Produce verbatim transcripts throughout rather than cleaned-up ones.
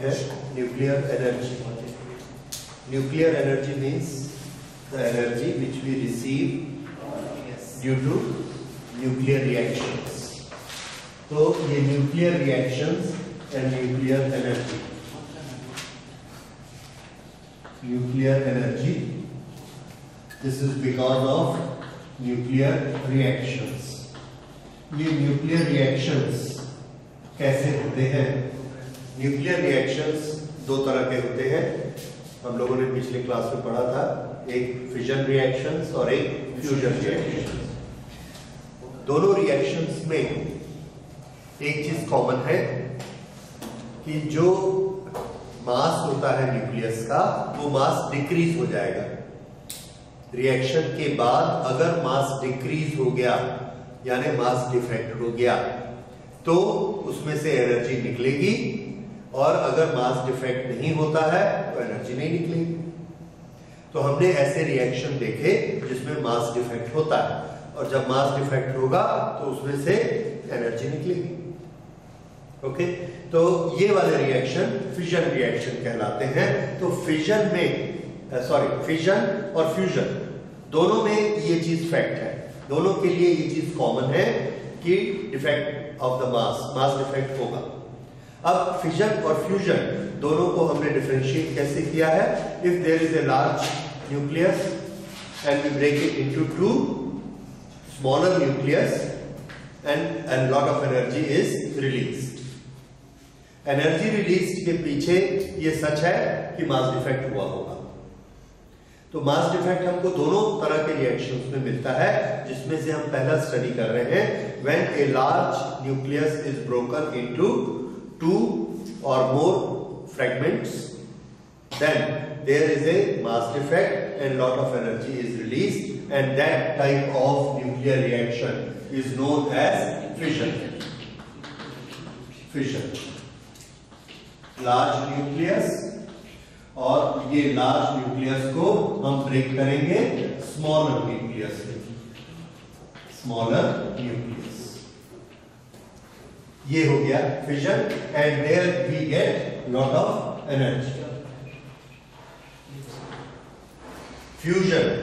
Topic है nuclear energy. Nuclear energy means the energy which we receive due to nuclear reactions. तो ये nuclear reactions and nuclear energy, nuclear energy, this is because of nuclear reactions. ये nuclear reactions कैसे होते हैं? Nuclear reactions दो तरह के होते हैं, हम लोगों ने पिछले क्लास में पढ़ा था, एक फिजन रिएक्शंस और एक फ्यूजन रिएक्शंस। दोनों रिएक्शंस में एक चीज कॉमन है कि जो मास होता है न्यूक्लियस का वो मास डिक्रीज हो जाएगा। रिएक्शन के बाद अगर मास डिक्रीज हो गया यानी मास डिफेक्ट हो गया तो उसमें से एनर्जी निकलेगी, और अगर मास डिफेक्ट नहीं होता है तो एनर्जी नहीं निकलेगी। तो हमने ऐसे रिएक्शन देखे जिसमें मास डिफेक्ट होता है, और जब मास डिफेक्ट होगा तो उसमें से एनर्जी निकलेगी। ओके, तो ये वाले रिएक्शन फिजन रिएक्शन कहलाते हैं। तो फिजन में सॉरी फिजन और फ्यूजन दोनों में ये चीज फैक्ट है, दोनों के लिए ये चीज कॉमन है कि defect of the mass, mass defect होगा। अब फिजन और फ्यूजन दोनों को हमने डिफरेंशिएट कैसे किया है? If there is a large nucleus and we break it into two smaller nucleus and and lot of energy is released. Energy release के पीछे ये सच है कि मास डिफेक्ट हुआ होगा। तो मास डिफेक्ट हमको दोनों तरह के रिएक्शंस में मिलता है, जिसमें से हम पहला स्टडी कर रहे हैं when a large nucleus is broken into two और more fragments, then there is a mass defect and lot of energy is released, and that type of nuclear reaction is known as fission. Fission, large nucleus, और ये large nucleus को हम break करेंगे smaller nucleus में, smaller nucleus. ये हो गया fission, and there we get lot of energy. Fusion,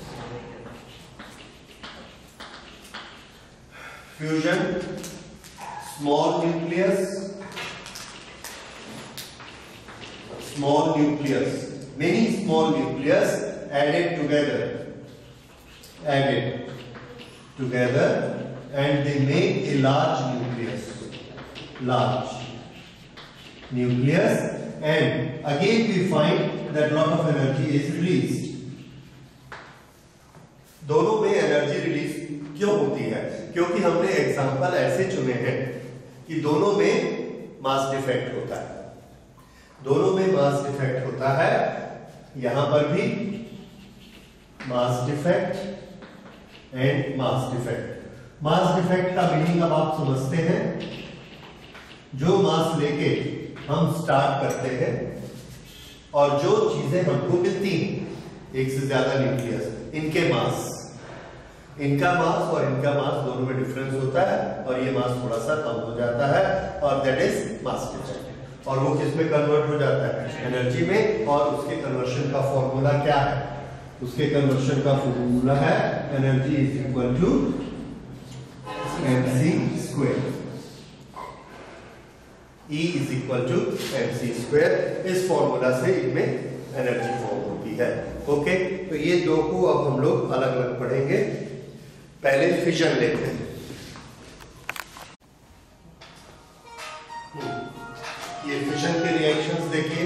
fusion, small nucleus, small nucleus, many small nucleus added together, added together, and they make a large nucleus, large nucleus, and again we find that lot of energy is released. दोनों में energy release क्यों होती है? क्योंकि हमने example ऐसे चुने हैं कि दोनों में मास डिफेक्ट होता है, दोनों में मास डिफेक्ट होता है। यहां पर भी mass defect and mass defect. Mass defect का मीनिंग अब आप समझते हैं, जो मास लेके हम स्टार्ट करते हैं और जो चीजें हमको मिलती हैं, एक से ज्यादा न्यूक्लियस, इनके मास, इनका मास और इनका मास दोनों में डिफरेंस होता है, और ये मास थोड़ा सा कम हो जाता है, और दैट इज मास डिफेक्ट। और वो किस में कन्वर्ट हो जाता है? एनर्जी में। और उसके कन्वर्शन का फॉर्मूला क्या है? उसके कन्वर्शन का फॉर्मूला है energy is equal to MC square, E is equal to MC square. इस फॉर्मूला से इनमें एनर्जी फॉर्म होती है। ओके, तो ये दो को अब हम लोग अलग अलग पढ़ेंगे। पहले फिजन लेते हैं। ये फिजन के रिएक्शंस देखिए।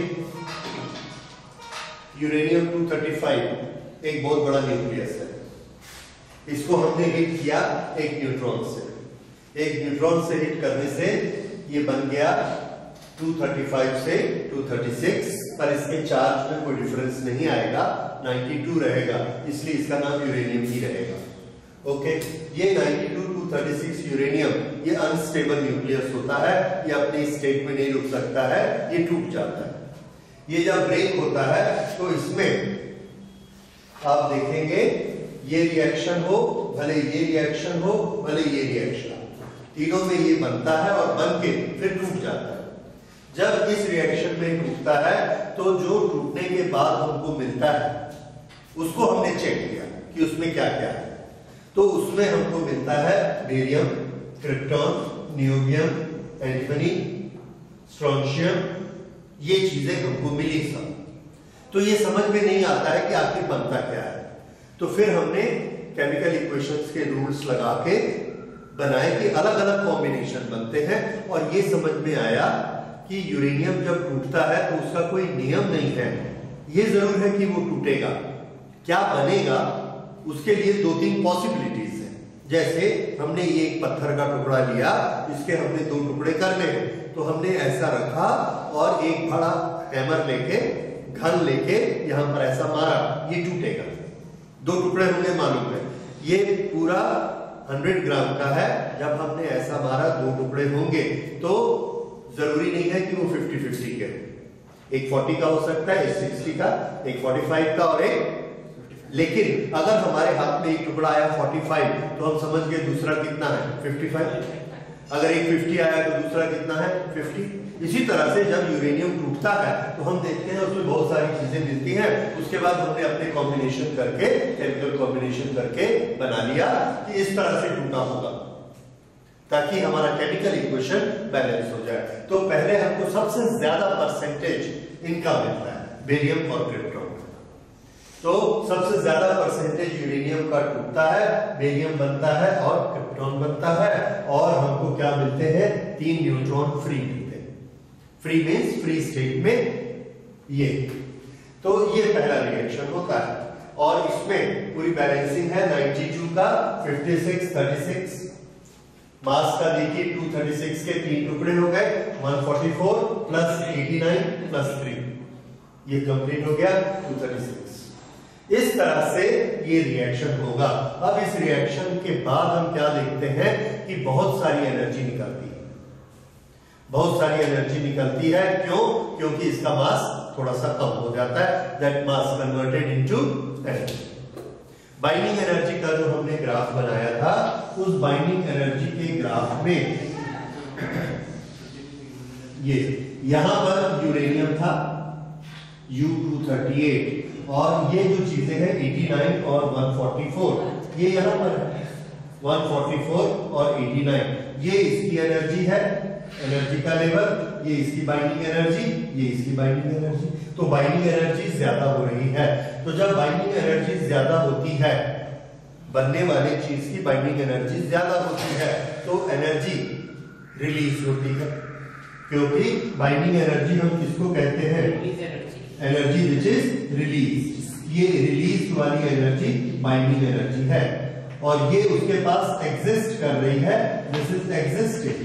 यूरेनियम टू थर्टी फाइव एक बहुत बड़ा न्यूक्लियस है, इसको हमने हिट किया एक न्यूट्रॉन से। एक न्यूट्रॉन से हिट करने से ये बन गया टू थर्टी फाइव से टू थर्टी सिक्स, पर इसके चार्ज में कोई डिफरेंस नहीं आएगा, नाइंटी टू रहेगा, इसलिए इसका नाम यूरेनियम ही रहेगा। ओके, ये ninety two two thirty six uranium ये अनस्टेबल न्यूक्लियस होता है, ये अपने स्टेट में नहीं रुक सकता है, ये टूट जाता है। ये जब ब्रेक होता है तो इसमें आप देखेंगे ये रिएक्शन हो, भले ये रिएक्शन हो, भले ये रिएक्शन हो, तीनों में ये बनता है और बन के फिर टूट जाता है। जब इस रिएक्शन में टूटता है तो जो टूटने के बाद हमको मिलता है उसको हमने चेक किया कि उसमें क्या क्या है। तो उसमें हमको मिलता है barium, krypton, niobium, antimony, strontium, ये चीजें हमको मिली सब। तो ये समझ में नहीं आता है कि आखिर बनता क्या है। तो फिर हमने केमिकल इक्वेशंस के रूल्स लगा के बनाए कि अलग अलग कॉम्बिनेशन बनते हैं, और ये समझ में आया कि यूरेनियम जब टूटता है तो उसका कोई नियम नहीं है, ये जरूर है कि वो टूटेगा। क्या बनेगा उसके लिए दो तीन पॉसिबिलिटीज हैं। जैसे हमने ये एक पत्थर का टुकड़ा लिया, इसके हमने दो टुकड़े करने हैं, तो हमने ऐसा रखा और एक बड़ा हैमर लेके, घन लेके यहां पर ऐसा मारा, ये टूटेगा। दो टुकड़े होंगे मालूम है। ये पूरा हंड्रेड ग्राम का है, जब हमने ऐसा मारा दो टुकड़े होंगे, तो जरूरी नहीं है कि वो फिफ्टी फिफ्टी के, एक फोर्टी का हो सकता है, एक सिक्सटी का, एक फोर्टी फाइव का और एक, लेकिन अगर हमारे हाथ में एक टुकड़ा आया फोर्टी फाइव तो हम समझ गए दूसरा कितना है, फिफ्टी फाइव। अगर एक फिफ्टी आया तो दूसरा कितना है, फिफ्टी। इसी तरह से जब यूरेनियम टूटता है तो हम देखते हैं उसमें बहुत सारी चीजें मिलती हैं। उसके बाद हमने अपने कॉम्बिनेशन करके, केमिकल कॉम्बिनेशन करके बना लिया कि इस तरह से टूटा होगा, ताकि हमारा केमिकल इक्वेशन बैलेंस हो जाए। तो पहले हमको सबसे ज्यादा परसेंटेज इनका मिलता है, बेरियम और क्रिप्टॉन। तो सबसे ज्यादा परसेंटेज यूरेनियम का टूटता है, बेरियम बनता है और क्रिप्टॉन बनता है, और हमको क्या मिलते हैं, तीन न्यूट्रॉन फ्री मिलते हैं। फ्री मींस फ्री स्टेट में ये। तो ये पहला रिएक्शन होता है, और इसमें पूरी बैलेंसिंग है बानवे का, छप्पन, छत्तीस। मास का देखिए दो सौ छत्तीस के तीन टुकड़े हो गए, एक सौ चौवालीस प्लस नवासी प्लस तीन, ये कंप्लीट हो गया दो सौ छत्तीस। इस तरह से ये रिएक्शन होगा। अब इस रिएक्शन के बाद हम क्या देखते हैं कि बहुत सारी एनर्जी निकलती है, बहुत सारी एनर्जी निकलती है। क्यों? क्योंकि इसका मास थोड़ा सा कम हो जाता है, that mass converted into energy. Binding energy का जो हमने ग्राफ बनाया था, उस बाइंडिंग एनर्जी के ग्राफ में ये यहां पर यूरेनियम था यू टू थर्टी एट, और ये जो चीजें हैं नवासी और एक सौ चौवालीस, ये यहां पर है एक सौ चौवालीस और नवासी, ये इसकी एनर्जी है, एनर्जी का लेवल, ये इसकी बाइंडिंग एनर्जी, ये इसकी बाइंडिंग एनर्जी। तो बाइंडिंग एनर्जी ज्यादा हो रही है। तो जब बाइंडिंग एनर्जी ज्यादा होती है, बनने वाली चीज की बाइंडिंग एनर्जी ज्यादा होती है, तो एनर्जी रिलीज होती है। क्योंकि बाइंडिंग एनर्जी हम किसको कहते हैं, एनर्जी विच इज रिलीज। ये रिलीज वाली एनर्जी बाइंडिंग एनर्जी है, और ये उसके पास एग्जिस्ट कर रही है, दिस इज एग्जिस्टिंग।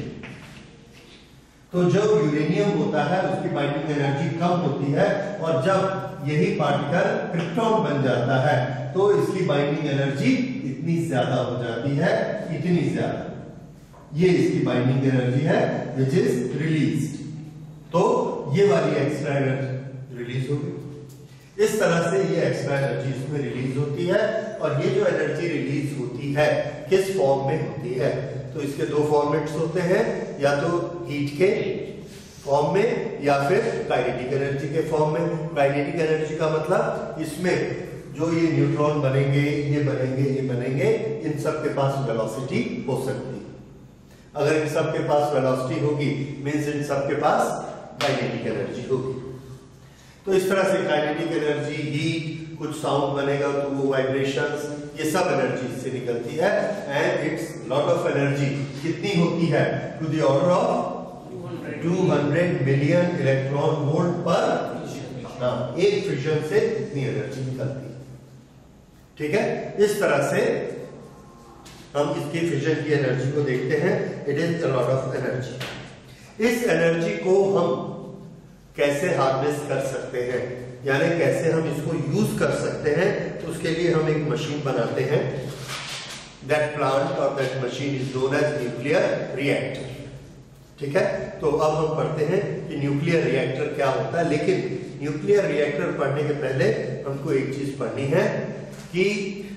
तो जब यूरेनियम होता है उसकी बाइंडिंग एनर्जी कम होती है, और जब यही पार्टिकल क्रिप्टॉन बन जाता है तो इसकी बाइंडिंग एनर्जी इतनी ज्यादा हो जाती है, इतनी ज्यादा, ये इसकी बाइंडिंग एनर्जी है विच इज रिलीज्ड। तो ये वाली एक्स्ट्रा एनर्जी रिलीज हो गई। इस तरह से ये एक्स्ट्रा एनर्जी इसमें रिलीज होती है, और ये जो एनर्जी रिलीज होती है किस फॉर्म में होती है, तो इसके दो फॉर्मेट्स होते हैं, या तो हीट के फॉर्म में या फिर काइनेटिक एनर्जी के फॉर्म में। काइनेटिक एनर्जी का मतलब इसमें जो ये न्यूट्रॉन बनेंगे, ये बनेंगे, ये बनेंगे, इन सब के पास वेलोसिटी हो सकती है। अगर इन सब के पास वेलोसिटी होगी मींस इन सब के पास काइनेटिक एनर्जी होगी। तो इस तरह से काइनेटिक एनर्जी, हीट, कुछ साउंड बनेगा तो वो वाइब्रेशंस, ये सब एनर्जी इससे निकलती है, and it's lot of energy. कितनी होती है? टू द ऑर्डर ऑफ दो सौ मिलियन इलेक्ट्रॉन वोल्ट पर, हाँ, एक फ्यूजन से इतनी एनर्जी निकलती है। ठीक है, इस तरह से हम इसकी फ्यूजन की एनर्जी को देखते हैं। It is a lot of energy. इस एनर्जी को हम कैसे हार्नेस कर सकते हैं, यानी कैसे हम इसको यूज कर सकते हैं, तो उसके लिए हम एक मशीन बनाते हैं। दैट प्लांट और that machine is known as nuclear reactor. ठीक है, तो अब हम पढ़ते हैं कि न्यूक्लियर रिएक्टर क्या होता है। लेकिन न्यूक्लियर रिएक्टर पढ़ने के पहले हमको एक चीज पढ़नी है कि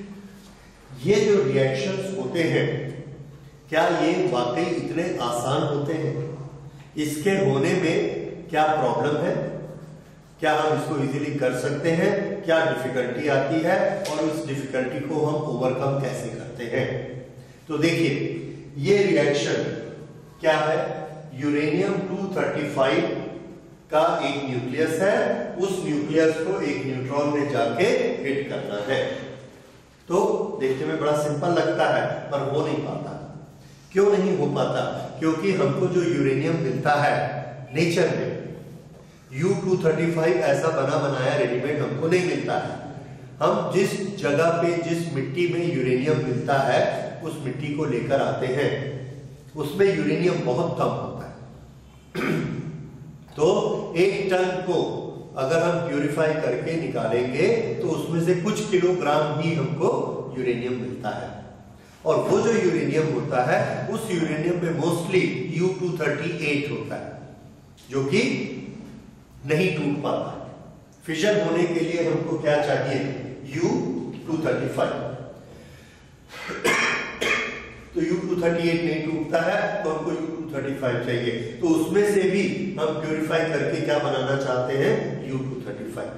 ये जो रिएक्शंस होते हैं, क्या ये वाकई इतने आसान होते हैं? इसके होने में क्या प्रॉब्लम है, क्या हम इसको इजीली कर सकते हैं, क्या डिफिकल्टी आती है और उस डिफिकल्टी को हम ओवरकम कैसे करते हैं। तो देखिए ये रिएक्शन क्या है, यूरेनियम टू थर्टी फाइव का एक न्यूक्लियस है, उस न्यूक्लियस को एक न्यूट्रॉन में जाके हिट करना है। तो देखने में बड़ा सिंपल लगता है पर हो नहीं पाता। क्यों नहीं हो पाता? क्योंकि हमको जो यूरेनियम मिलता है नेचर में यू टू थर्टी फाइव ऐसा बना बनाया रेडीमेड हमको नहीं मिलता है। हम जिस जगह पे जिस मिट्टी में यूरेनियम मिलता है उस मिट्टी को लेकर आते हैं, उसमें यूरेनियम बहुत कम होता है। तो एक टन को अगर हम प्यूरिफाई करके निकालेंगे तो उसमें से कुछ किलोग्राम ही हमको यूरेनियम मिलता है, और वो जो यूरेनियम होता है उस यूरेनियम में mostly U two thirty eight होता है जो कि नहीं टूट पाता। फिजन होने के लिए हमको क्या चाहिए, यू टू थर्टी फाइव। तो यू टू थर्टी एट नहीं टूटता है तो हमको यू टू थर्टी फाइव चाहिए, तो उसमें से भी हम प्यूरिफाई करके क्या बनाना चाहते हैं, यू टू थर्टी फाइव।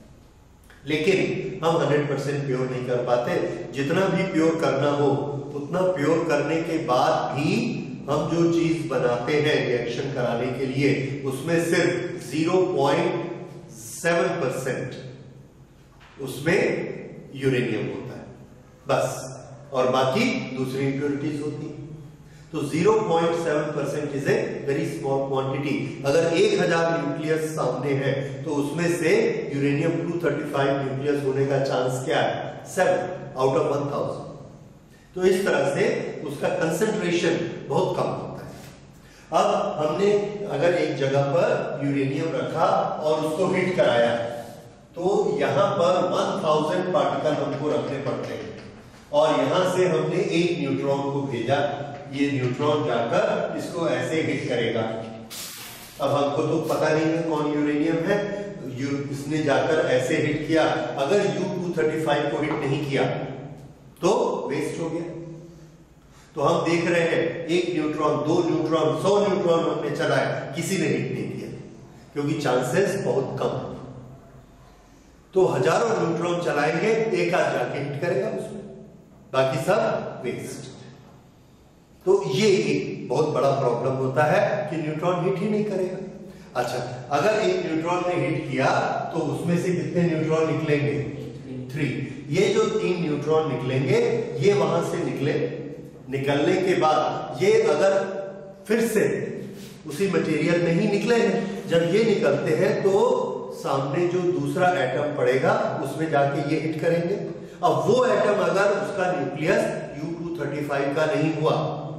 लेकिन हम हंड्रेड परसेंट प्योर नहीं कर पाते। जितना भी प्योर करना हो उतना प्योर करने के बाद भी हम जो चीज बनाते हैं रिएक्शन कराने के लिए उसमें सिर्फ ज़ीरो पॉइंट सेवन परसेंट उसमें यूरेनियम होता है बस, और बाकी दूसरी इंप्योरिटीज होती है। तो zero point seven percent is a very small quantity. अगर एक हजार न्यूक्लियस सामने है तो उसमें से uranium two thirty five nucleus होने का चांस क्या है, seven out of one thousand. तो इस तरह से उसका कंसेंट्रेशन बहुत कम होता है। अब हमने अगर एक जगह पर यूरेनियम रखा और उसको हिट कराया तो यहां पर वन थाउजेंड पार्टिकल हमको रखने पड़ते हैं, और यहां से हमने एक न्यूट्रॉन को भेजा, ये न्यूट्रॉन जाकर इसको ऐसे हिट करेगा। अब हमको तो पता नहीं है कौन यूरेनियम है, यू, इसने जाकर ऐसे हिट किया। अगर यू टू थर्टी फाइव को हिट नहीं किया तो वेस्ट हो गया। तो हम देख रहे हैं एक न्यूट्रॉन, दो न्यूट्रॉन, सौ न्यूट्रॉन हमने चलाए, किसी ने हिट नहीं किया क्योंकि चांसेस बहुत कम है। तो हजारों न्यूट्रॉन चलाएंगे, एक आध जाके हिट करेगा उसमें, बाकी सब वेस्ट। तो ये एक बहुत बड़ा प्रॉब्लम होता है कि न्यूट्रॉन हिट ही नहीं करेगा। अच्छा, अगर एक न्यूट्रॉन ने हिट किया तो उसमें से कितने न्यूट्रॉन निकलेंगे, थ्री। ये जो तीन न्यूट्रॉन निकलेंगे ये वहां से निकले, निकलने के बाद ये अगर फिर से उसी मटेरियल में ही निकले हैं, जब ये निकलते हैं तो सामने जो दूसरा एटम पड़ेगा उसमें जाके ये हिट करेंगे। अब वो एटम अगर उसका nucleus U two thirty five का नहीं हुआ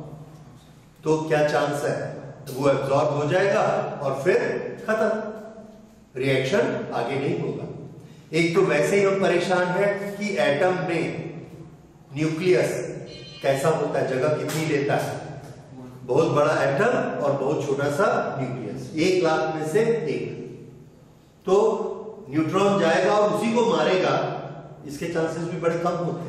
तो क्या चांस है, वो एब्जॉर्ब हो जाएगा और फिर खत्म, रिएक्शन आगे नहीं होगा। एक तो वैसे ही हम परेशान हैं कि एटम में न्यूक्लियस कैसा होता है, जगह कितनी लेता है, बहुत बड़ा एटम और बहुत छोटा सा न्यूक्लियस, एक लाख में से एक। तो न्यूट्रॉन जाएगा और उसी को मारेगा, इसके चांसेस भी बड़े कम होते हैं।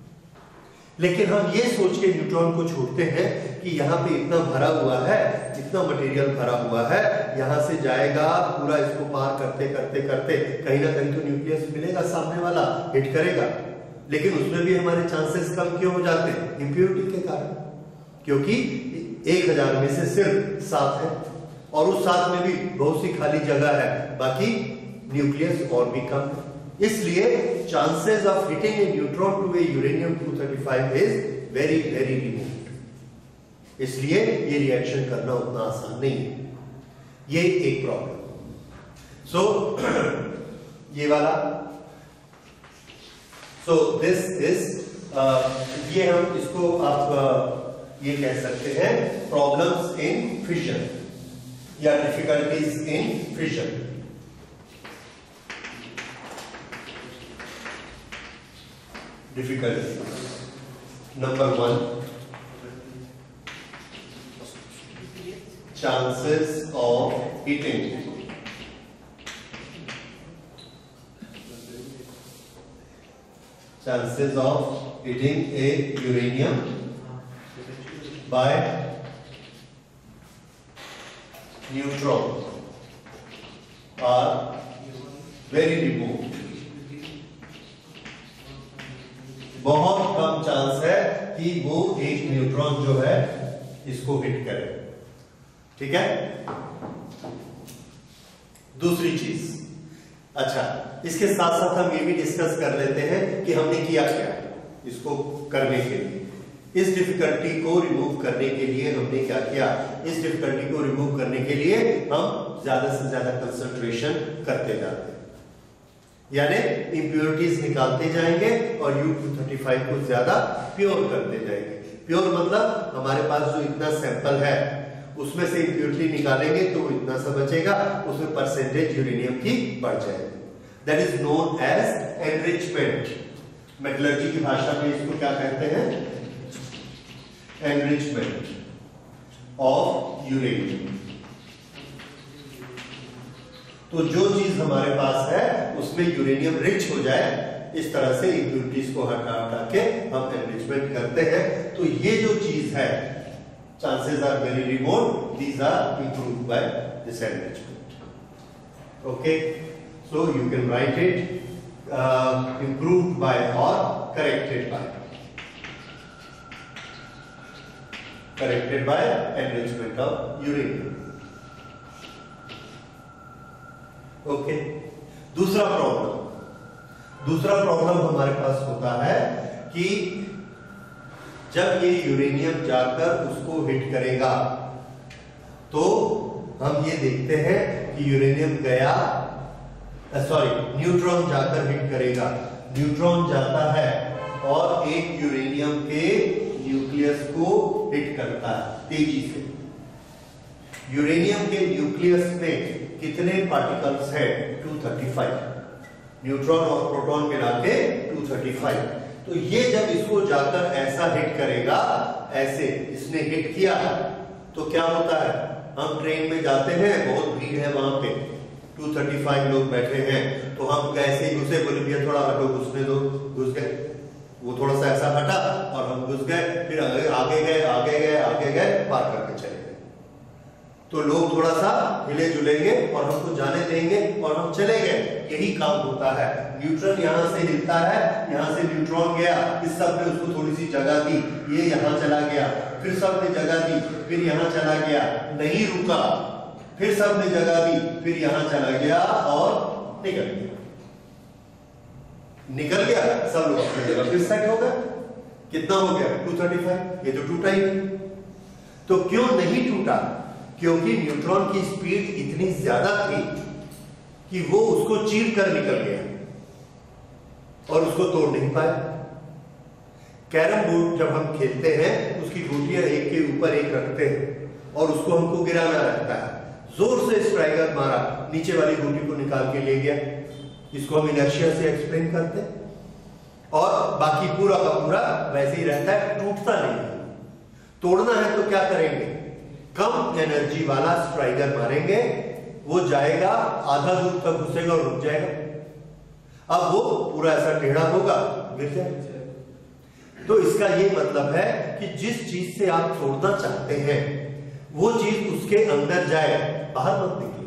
लेकिन हम ये सोच के न्यूट्रॉन को छोड़ते हैं कि यहाँ पे इतना भरा हुआ है, इतना मटेरियल भरा हुआ है, यहाँ से जाएगा पूरा, इसको पार करते करते करते कहीं ना कहीं तो न्यूक्लियस मिलेगा, सामने वाला हिट करेगा। लेकिन उसमें भी हमारे चांसेस कम क्यों हो जाते हैं, इंप्योरिटी के कारण, क्योंकि एक हजार में से सिर्फ सात है और उस सात में भी बहुत सी खाली जगह है, बाकी न्यूक्लियस और भी कम है। इसलिए chances of hitting a neutron to a uranium two thirty five is very very remote. इसलिए ये रिएक्शन करना उतना आसान नहीं है, ये एक प्रॉब्लम। सो so, ये वाला, सो दिस इज, ये हम इसको आप uh, ये कह सकते हैं प्रॉब्लम्स इन फिशन या difficulties in fission. Difficulties. Number one, chances of hitting. Chances of hitting a uranium by neutron. Are very remote, बहुत कम चांस है कि वो एक न्यूट्रॉन जो है इसको हिट करे। ठीक है, दूसरी चीज, अच्छा इसके साथ साथ हम ये भी डिस्कस कर लेते हैं कि हमने किया क्या इसको करने के लिए। इस डिफिकल्टी को रिमूव करने के लिए हमने क्या किया, इस डिफिकल्टी को रिमूव करने के लिए हम ज्यादा से ज्यादा कंसंट्रेशन करते जाते हैं, यानी इंप्योरिटीज निकालते जाएंगे और यू टू थर्टी फाइव को ज्यादा प्योर करते जाएंगे। प्योर मतलब हमारे पास जो इतना सैंपल है उसमें से इंप्योरिटी निकालेंगे तो इतना सा बचेगा, उसमें परसेंटेज यूरेनियम की बढ़ जाएगी। That is known as enrichment. Metallurgy की भाषा में इसको क्या कहते हैं, एनरिचमेंट ऑफ यूरेनियम। तो जो चीज हमारे पास है उसमें यूरेनियम रिच हो जाए, इस तरह से इंप्योरिटीज को हटा हटा के हम एनरिचमेंट करते हैं। तो ये जो चीज है chances are very remote, these are improved by this enrichment. Okay, so you can write it uh, improved by or corrected by, corrected by enrichment of uranium. Okay, दूसरा प्रॉब्लम, दूसरा प्रॉब्लम हमारे पास होता है कि जब ये यूरेनियम जाकर उसको हिट करेगा तो हम ये देखते हैं कि यूरेनियम गया, सॉरी न्यूट्रॉन जाकर हिट करेगा, न्यूट्रॉन जाता है और एक यूरेनियम के न्यूक्लियस को हिट करता है तेजी से। यूरेनियम के न्यूक्लियस में कितने पार्टिकल्स हैं, टू थर्टी फाइव, न्यूट्रॉन और प्रोटॉन मिला के टू थर्टी फाइव। तो ये जब इसको जाकर ऐसा हिट करेगा, ऐसे इसने हिट किया तो क्या होता है, हम ट्रेन में जाते हैं, बहुत भीड़ है वहां पे, टू थर्टी फाइव लोग बैठे हैं, तो हम कैसे ही घुसे, बोले भैया थोड़ा हटो, घुसने दो, घुस गए, वो थोड़ा सा ऐसा हटा और हम घुस गए, फिर आगे आगे गए आगे गए आगे गए पार करके चले गए। तो लोग थोड़ा सा हिले जुलेंगे और हमको जाने देंगे और हम चले गए, यही काम होता है। न्यूट्रॉन यहां से हिलता है, यहां से न्यूट्रॉन गया, इस सब ने उसको थोड़ी सी जगह दी, ये यहां चला गया, फिर सब ने जगह दी, फिर यहां चला गया, नहीं रुका, फिर सब ने जगह दी, फिर यहां चला गया और निकल गया, निकल गया, सब लोग अपनी जगह फिर सेट हो गए। कितना हो गया, टू थर्टी फाइव, ये तो टूटा ही। तो क्यों नहीं टूटा, क्योंकि न्यूट्रॉन की स्पीड इतनी ज्यादा थी कि वो उसको चीर कर निकल गया और उसको तोड़ नहीं पाया। कैरम बोर्ड जब हम खेलते हैं उसकी गोटियां एक के ऊपर एक रखते हैं और उसको हमको गिराना रहता है, जोर से स्ट्राइकर मारा, नीचे वाली गोटी को निकाल के ले गया, इसको हम इनर्शिया से एक्सप्लेन करते हैं। और बाकी पूरा का पूरा वैसे ही रहता है, टूटता नहीं। तोड़ना है तो क्या करेंगे, कम एनर्जी वाला स्ट्राइकर मारेंगे, वो जाएगा आधा दूर तक घुसेगा और रुक जाएगा। अब वो पूरा ऐसा टेढ़ा होगा, गिर जाएगा। तो इसका ये मतलब है कि जिस चीज से आप तोड़ना चाहते हैं वो चीज उसके अंदर जाए, बाहर मत निकले,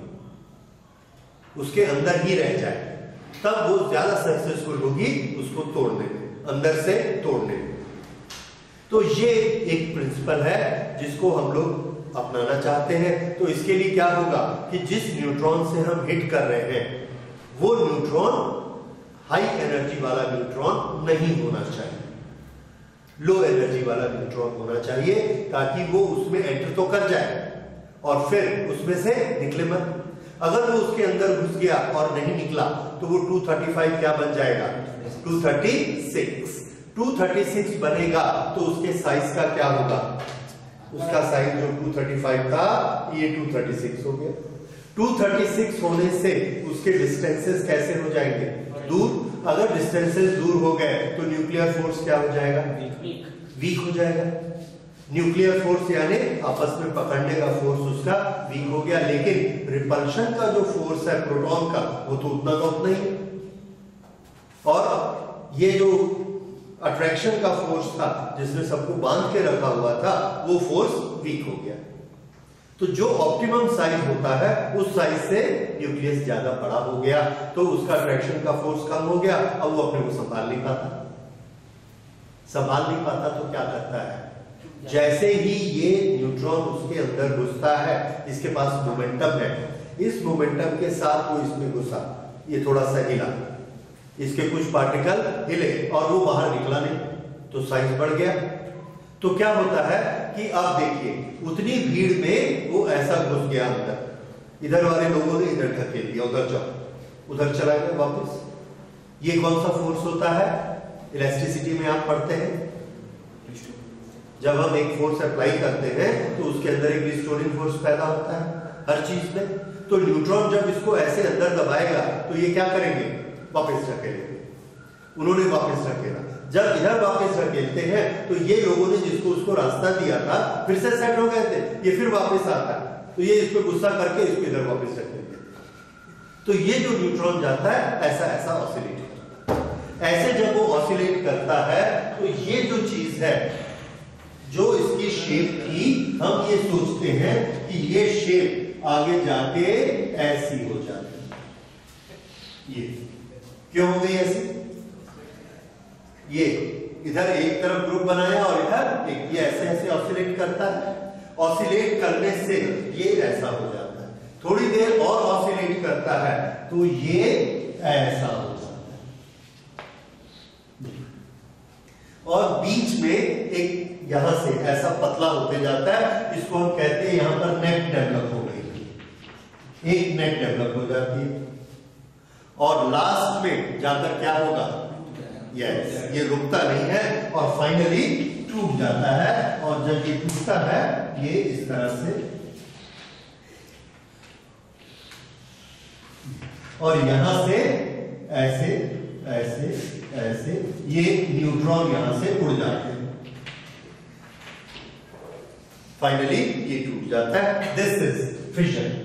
उसके अंदर ही रह जाए, तब वो ज्यादा सक्सेसफुल होगी उसको तोड़ने में, अंदर से तोड़ने में। तो ये एक प्रिंसिपल है जिसको हम लोग अपनाना चाहते हैं। तो इसके लिए क्या होगा कि जिस न्यूट्रॉन से हम हिट कर रहे हैं वो न्यूट्रॉन हाई एनर्जी वाला न्यूट्रॉन नहीं होना चाहिए, लो एनर्जी वाला न्यूट्रॉन होना चाहिए, ताकि वो उसमें एंटर तो कर जाए और फिर उसमें से निकले मत। अगर वो उसके अंदर घुस गया और नहीं निकला तो वो टू थर्टी फाइव क्या बन जाएगा, two thirty six. Two thirty six बनेगा तो उसके साइज का क्या होगा, उसका साइज जो टू थर्टी फाइव था ये टू थर्टी सिक्स हो गया। टू थर्टी सिक्स होने से उसके डिस्टेंसेस कैसे हो जाएंगे, दूर। अगर डिस्टेंसेस दूर हो गए तो न्यूक्लियर फोर्स क्या हो जाएगा, वीक हो जाएगा। न्यूक्लियर फोर्स यानी आपस में पकड़ने का फोर्स उसका वीक हो गया, लेकिन रिपल्शन का जो फोर्स है प्रोटॉन का वो तो उतना का उतना ही है। और ये जो अट्रैक्शन का फोर्स था जिसने सबको बांध के रखा हुआ था वो फोर्स वीक हो गया। तो जो ऑप्टिमम साइज होता है उस साइज से न्यूक्लियस ज्यादा बड़ा हो गया तो उसका अट्रैक्शन का फोर्स कम हो गया, अब वो अपने को संभाल नहीं पाता। संभाल नहीं पाता तो क्या करता है, जैसे ही ये न्यूट्रॉन उसके अंदर घुसता है, इसके पास मोमेंटम है, इस मोमेंटम के साथ वो इसमें घुसा, ये थोड़ा सा हिला, इसके कुछ पार्टिकल हिले और वो बाहर निकला नहीं, तो साइज बढ़ गया। तो क्या होता है कि आप देखिए उतनी भीड़ में वो ऐसा घुस गया अंदर, इधर वाले लोगों ने इधर ढकेल दिया, उधर जाओ, उधर चला गया वापस। ये कौन सा फोर्स होता है, इलेक्ट्रिसिटी में आप पढ़ते हैं, जब हम एक फोर्स अप्लाई करते हैं तो उसके अंदर एक रिस्टोरिंग फोर्स पैदा होता है हर चीज में। तो न्यूट्रॉन जब इसको ऐसे अंदर दबाएगा तो ये क्या करेंगे, वापस ढकेलेंगे। उन्होंने वापस ढकेला, जब इधर वापस ढकेलते हैं तो ये लोगों ने जिसको उसको रास्ता दिया था फिर से सेट हो गए थे, ये फिर वापस आता है तो ये इस पे गुस्सा करके इसको इधर वापस ढकेल देते। तो ये जो न्यूट्रॉन जाता है ऐसा ऐसा ऑसिलेट करता है। ऐसे जब वो ऑसिलेट करता है तो ये जो चीज है, जो इसकी शेप थी, हम ये सोचते हैं कि ये शेप आगे जाके ऐसी हो जाती है। ये क्यों हो गई ऐसी, ये इधर एक तरफ ग्रुप बनाया और इधर एक, ये ऐसे ऐसे ऑसिलेट करता है। ऑसिलेट करने से ये ऐसा हो जाता है, थोड़ी देर और ऑसिलेट करता है तो ये ऐसा हो जाता है, और बीच में एक यहां से ऐसा पतला होते जाता है, इसको हम कहते हैं यहां पर नेक डेवलप हो गई, एक नेक डेवलप हो जाती है, और लास्ट में जाकर क्या होगा, यस yes, ये रुकता नहीं है और फाइनली टूट जाता है। और जब ये टूटता है ये इस तरह से, और यहां से ऐसे ऐसे ऐसे ये न्यूट्रॉन यहां से उड़ जाते हैं, फाइनली ये टूट जाता है। This is fission.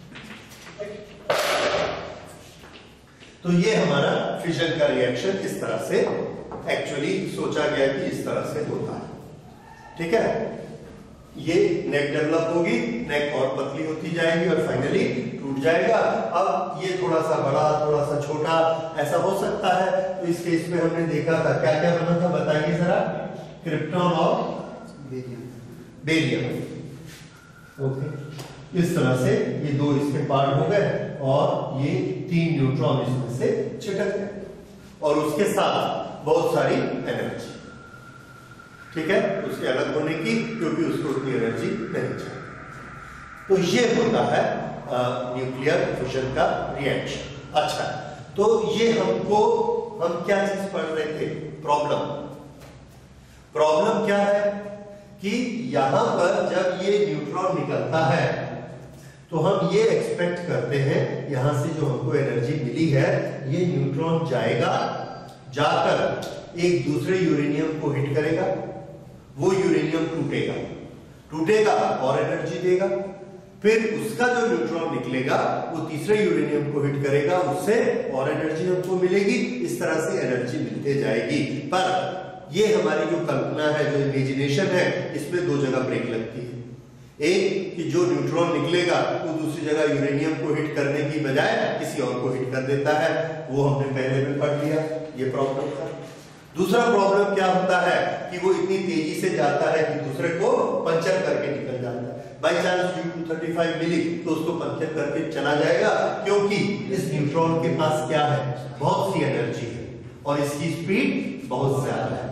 तो ये हमारा फिशन का रिएक्शन इस तरह से एक्चुअली सोचा गया कि इस तरह से होता है, ठीक है। ये नेक डेवलप होगी, नेक और पतली होती जाएगी और फाइनली टूट जाएगा। अब ये थोड़ा सा बड़ा, थोड़ा सा छोटा ऐसा हो सकता है। तो इस केस में हमने देखा था क्या क्या बना था, बताइए जरा, क्रिप्टॉन और बेरियम। ओके, इस तरह से ये दो इसके पार्ट हो गए और ये तीन न्यूट्रॉन इसमें से छिटक गए और उसके साथ बहुत सारी एनर्जी, ठीक है, उसके अलग होने की, क्योंकि उसको उतनी एनर्जी नहीं चाहिए। तो ये होता है न्यूक्लियर फिशन का रिएक्शन। अच्छा, तो ये हमको, हम क्या चीज पढ़ रहे थे, प्रॉब्लम। प्रॉब्लम क्या है कि यहां पर जब ये न्यूट्रॉन निकलता है तो हम ये एक्सपेक्ट करते हैं यहां से जो हमको एनर्जी मिली है, ये न्यूट्रॉन जाएगा, जाकर एक दूसरे यूरेनियम को हिट करेगा, वो यूरेनियम टूटेगा, टूटेगा और एनर्जी देगा, फिर उसका जो न्यूट्रॉन निकलेगा वो तीसरे यूरेनियम को हिट करेगा, उससे और एनर्जी हमको मिलेगी। इस तरह से एनर्जी मिलते जाएगी। पर ये हमारी जो कल्पना है, जो इमेजिनेशन है, इसमें दो जगह ब्रेक लगती है। एक कि जो न्यूट्रॉन निकलेगा वो दूसरी जगह यूरेनियम को हिट करने की बजाय किसी और को हिट कर देता है, वो हमने पहले में पढ़ लिया, ये प्रॉब्लम था। दूसरा प्रॉब्लम क्या होता है कि वो इतनी तेजी से जाता है कि दूसरे को पंचर करके निकल जाता है। By chance U two thirty five मिली तो उसको पंचर करके चला जाएगा, क्योंकि इस न्यूट्रॉन के पास क्या है, बहुत सी एनर्जी है और इसकी स्पीड बहुत ज्यादा है।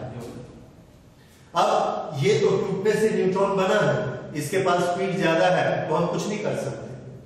अब ये तो टूटने से न्यूट्रॉन बना है, इसके पास स्पीड ज्यादा है, तो हम कुछ नहीं कर सकते,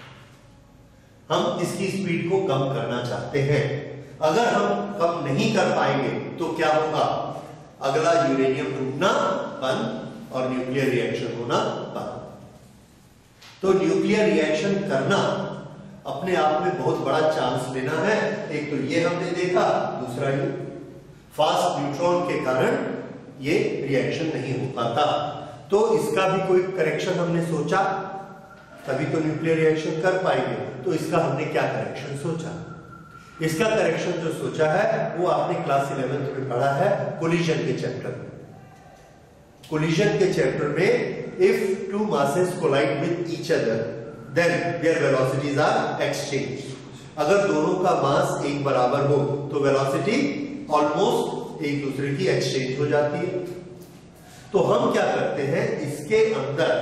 हम इसकी स्पीड को कम करना चाहते हैं। अगर हम कम नहीं कर पाएंगे तो क्या होगा, अगला यूरेनियम टूटना बंद और न्यूक्लियर रिएक्शन होना बंद। तो न्यूक्लियर रिएक्शन करना अपने आप में बहुत बड़ा चांस लेना है। एक तो ये हमने देखा, दूसरा ये फास्ट न्यूट्रॉन के कारण ये रिएक्शन नहीं हो पाता। तो इसका भी कोई करेक्शन हमने सोचा, तभी तो न्यूक्लियर रिएक्शन कर पाएंगे। तो इसका हमने क्या करेक्शन सोचा, इसका करेक्शन जो सोचा है वो आपने क्लास इलेवेंथ में पढ़ा है कोलिजन के चैप्टर में। कोलिजन के चैप्टर में if two masses collide with each other, then their velocities are exchanged. अगर दोनों का मास एक बराबर हो तो वेलोसिटी ऑलमोस्ट एक दूसरे की एक्सचेंज हो जाती है। तो हम क्या करते हैं, इसके अंदर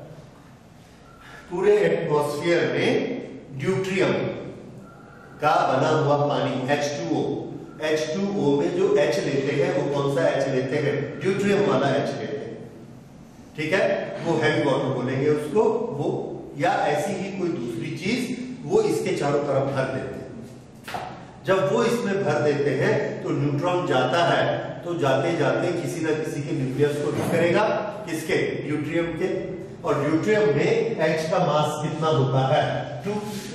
पूरे एटमॉस्फेयर में ड्यूट्रियम का बना हुआ पानी H two O, H two O में जो H लेते हैं वो कौन सा H लेते हैं, ड्यूट्रियम वाला H लेते हैं, ठीक है, वो हैवी वाटर बोलेंगे उसको, वो या ऐसी ही कोई दूसरी चीज वो इसके चारों तरफ भर देते हैं। जब वो इसमें भर देते हैं तो न्यूट्रॉन जाता है, तो जाते जाते किसी ना किसी के न्यूक्लियस को हिट करेगा, किसके, ड्यूट्रियम के, और ड्यूट्रियम में H का मास कितना होता है, टू।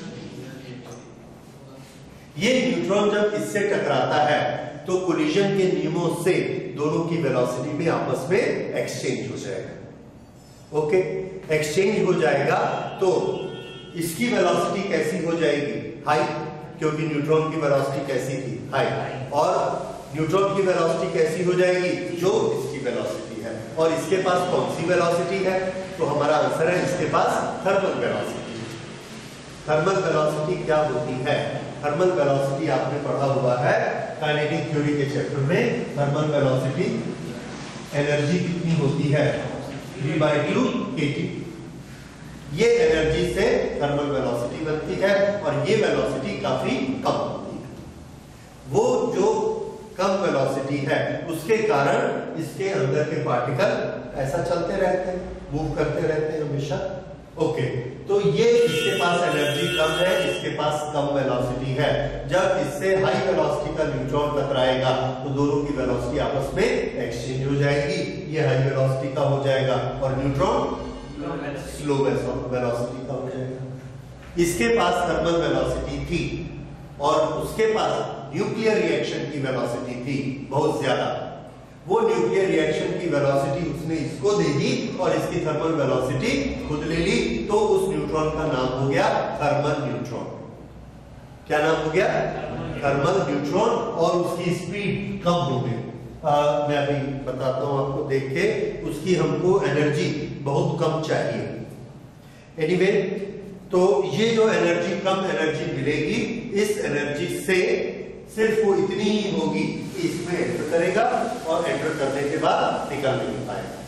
ये न्यूट्रॉन जब इससे टकराता है तो कोलिजन के नियमों से दोनों की वेलोसिटी में आपस में एक्सचेंज हो जाएगा। ओके, एक्सचेंज हो जाएगा तो इसकी वेलोसिटी कैसी हो जाएगी, हाई, क्योंकि न्यूट्रॉन की वेलोसिटी कैसी थी, हाई, और न्यूट्रॉन की वेलोसिटी कैसी हो जाएगी, जो इसकी वेलोसिटी है, और इसके पास कौन सी वेलोसिटी है, तो हमारा आंसर है इसके पास थर्मल वेलोसिटी। थर्मल वेलोसिटी क्या होती है, थर्मल वेलोसिटी आपने पढ़ा हुआ है काइनेटिक थ्योरी के चैप्टर में। थर्मल वेलोसिटी एनर्जी कितनी होती है, three by two K T. ये एनर्जी से थर्मल वेलोसिटी बनती है और ये वेलोसिटी काफी कम होती है। वो जो कम वेलोसिटी है उसके कारण इसके अंदर के पार्टिकल ऐसा चलते रहते हैं, मूव करते रहते हैं हमेशा। ओके, तो ये इसके पास एनर्जी कम है, इसके पास कम वेलोसिटी है। जब इससे हाई वेलोसिटी का न्यूट्रॉन टकराएगा तो दोनों की वेलोसिटी आपस में एक्सचेंज हो जाएगी, ये हाई वेलोसिटी का हो जाएगा और न्यूट्रॉन स्लो वेलोसिटी का हो जाएगा। इसके पास थर्मल वेलोसिटी थी और उसके पास न्यूक्लियर रिएक्शन की वेलोसिटी थी बहुत ज्यादा। वो न्यूक्लियर रिएक्शन की वेलोसिटी उसने इसको दे दी और इसकी थर्मल वेलोसिटी खुद ले ली, तो उस न्यूट्रॉन का नाम हो गया थर्मल न्यूट्रॉन। क्या नाम हो गया, थर्मल न्यूट्रॉन, और उसकी स्पीड कम हो गई। मैं अभी बताता हूं आपको, देख के, उसकी हमको एनर्जी बहुत कम चाहिए। एनीवे, तो ये जो एनर्जी, कम एनर्जी मिलेगी, इस एनर्जी से सिर्फ वो इतनी ही होगी कि इसमें एंटर करेगा और एंटर करने के बाद निकल नहीं पाएगा,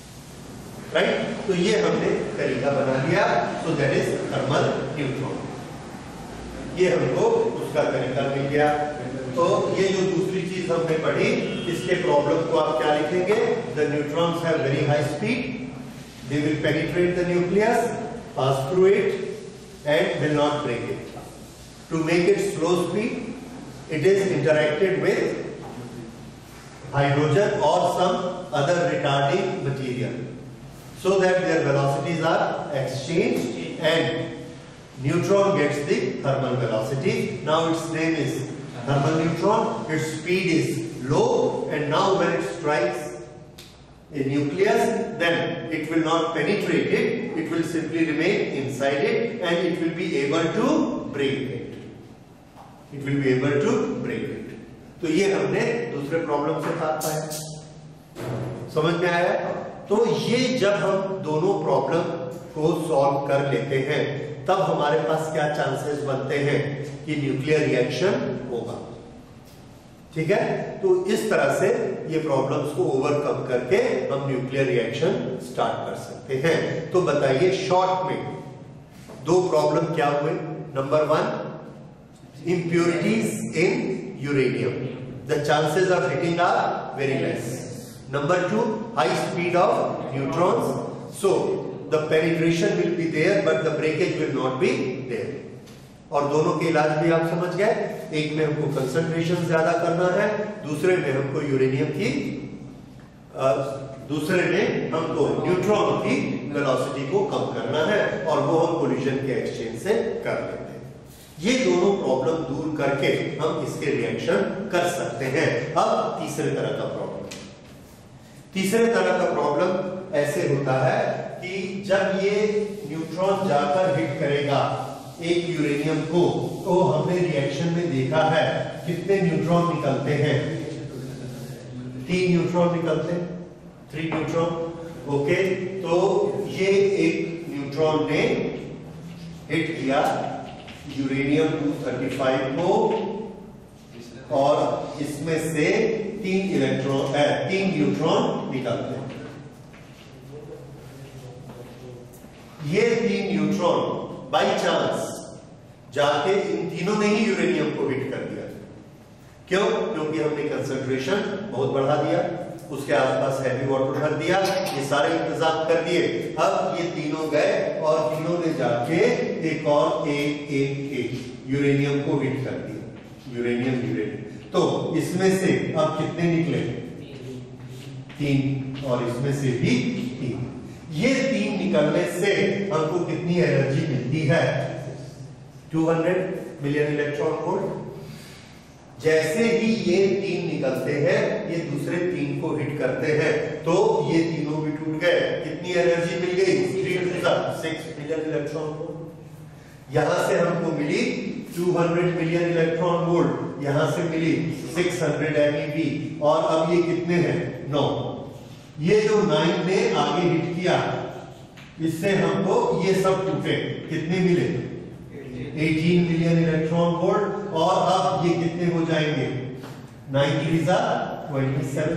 राइट। तो ये हमने तरीका बना लिया, so that is thermal neutron. ये हमको उसका तरीका मिल गया। तो ये जो दूसरी चीज हमने पढ़ी, इसके प्रॉब्लम को आप क्या लिखेंगे, the neutrons have very high speed, they will penetrate the nucleus, pass through it and will not break it. To make it slow speed, it is interacted with hydrogen or some other retarding material so that their velocities are exchanged and neutron gets the thermal velocity. Now its name is thermal neutron, its speed is low, and now when it strikes a nucleus, then it will not penetrate it, it will simply remain inside it and it will be able to break it. It will be able to break it. तो ये हमने दूसरे problem से पाया, समझ में आया। तो ये जब हम दोनों प्रॉब्लम को सॉल्व कर लेते हैं तब हमारे पास क्या चांसेस बनते हैं कि न्यूक्लियर रिएक्शन होगा, ठीक है। तो इस तरह से ये प्रॉब्लम्स को ओवरकम करके हम न्यूक्लियर रिएक्शन स्टार्ट कर सकते हैं। तो बताइए शॉर्ट में दो प्रॉब्लम क्या हुए। Number one, impurities in uranium, the chances of hitting are very less. Number two, high speed of neutrons, so the penetration will be there but the breakage will not be there. और दोनों के इलाज भी आप समझ गए, एक में हमको कंसंट्रेशन ज्यादा करना है, दूसरे में हमको यूरेनियम की आ, दूसरे में हमको न्यूट्रॉन की वेलोसिटी को कम करना है और वो हम कोलिजन के एक्सचेंज से कर लेते हैं। ये दोनों प्रॉब्लम दूर करके हम इसके रिएक्शन कर सकते हैं। अब तीसरे तरह का प्रॉब्लम, तीसरे तरह का प्रॉब्लम ऐसे होता है कि जब ये न्यूट्रॉन जाकर हिट करेगा एक यूरेनियम को, तो हमने रिएक्शन में देखा है कितने न्यूट्रॉन निकलते हैं, तीन न्यूट्रॉन निकलते हैं, थ्री न्यूट्रॉन। ओके, तो ये एक न्यूट्रॉन ने हिट किया यूरेनियम टू थर्टी फाइव को और इसमें से तीन इलेक्ट्रॉन तीन न्यूट्रॉन निकलते हैं। ये तीन न्यूट्रॉन बाय चांस जाके इन तीनों ने ही यूरेनियम को हिट कर दिया। क्यों? क्योंकि हमने कंसंट्रेशन बहुत बढ़ा दिया, उसके आसपास हैवी वाटर भर दिया, ये सारे इंतजाम कर दिए। अब ये तीनों गए और तीनों ने जाके एक और एक एक एक यूरेनियम को हिट कर दिया, यूरेनियम यूरेनियम। तो इसमें से अब कितने निकले? तीन, और इसमें से भी तीन। ये तीन निकलने से हमको कितनी एनर्जी मिलती है? दो सौ मिलियन इलेक्ट्रॉन वोल्ट। जैसे ही ये तीन निकलते हैं, ये दूसरे तीन को हिट करते हैं, तो ये तीनों भी टूट गए। कितनी एनर्जी मिल गई? Six million electron volt. यहां से हमको मिली दो सौ मिलियन इलेक्ट्रॉन वोल्ट, यहां से मिली छह सौ एमईवी, और अब ये कितने हैं? नौ। ये जो नाइन ने आगे हिट किया, इससे हमको ये सब टूटे, कितने मिले? अठारह मिलियन इलेक्ट्रॉन वोल्ट। और अब ये कितने हो जाएंगे? नाइन थ्रीज़ा सत्ताईस,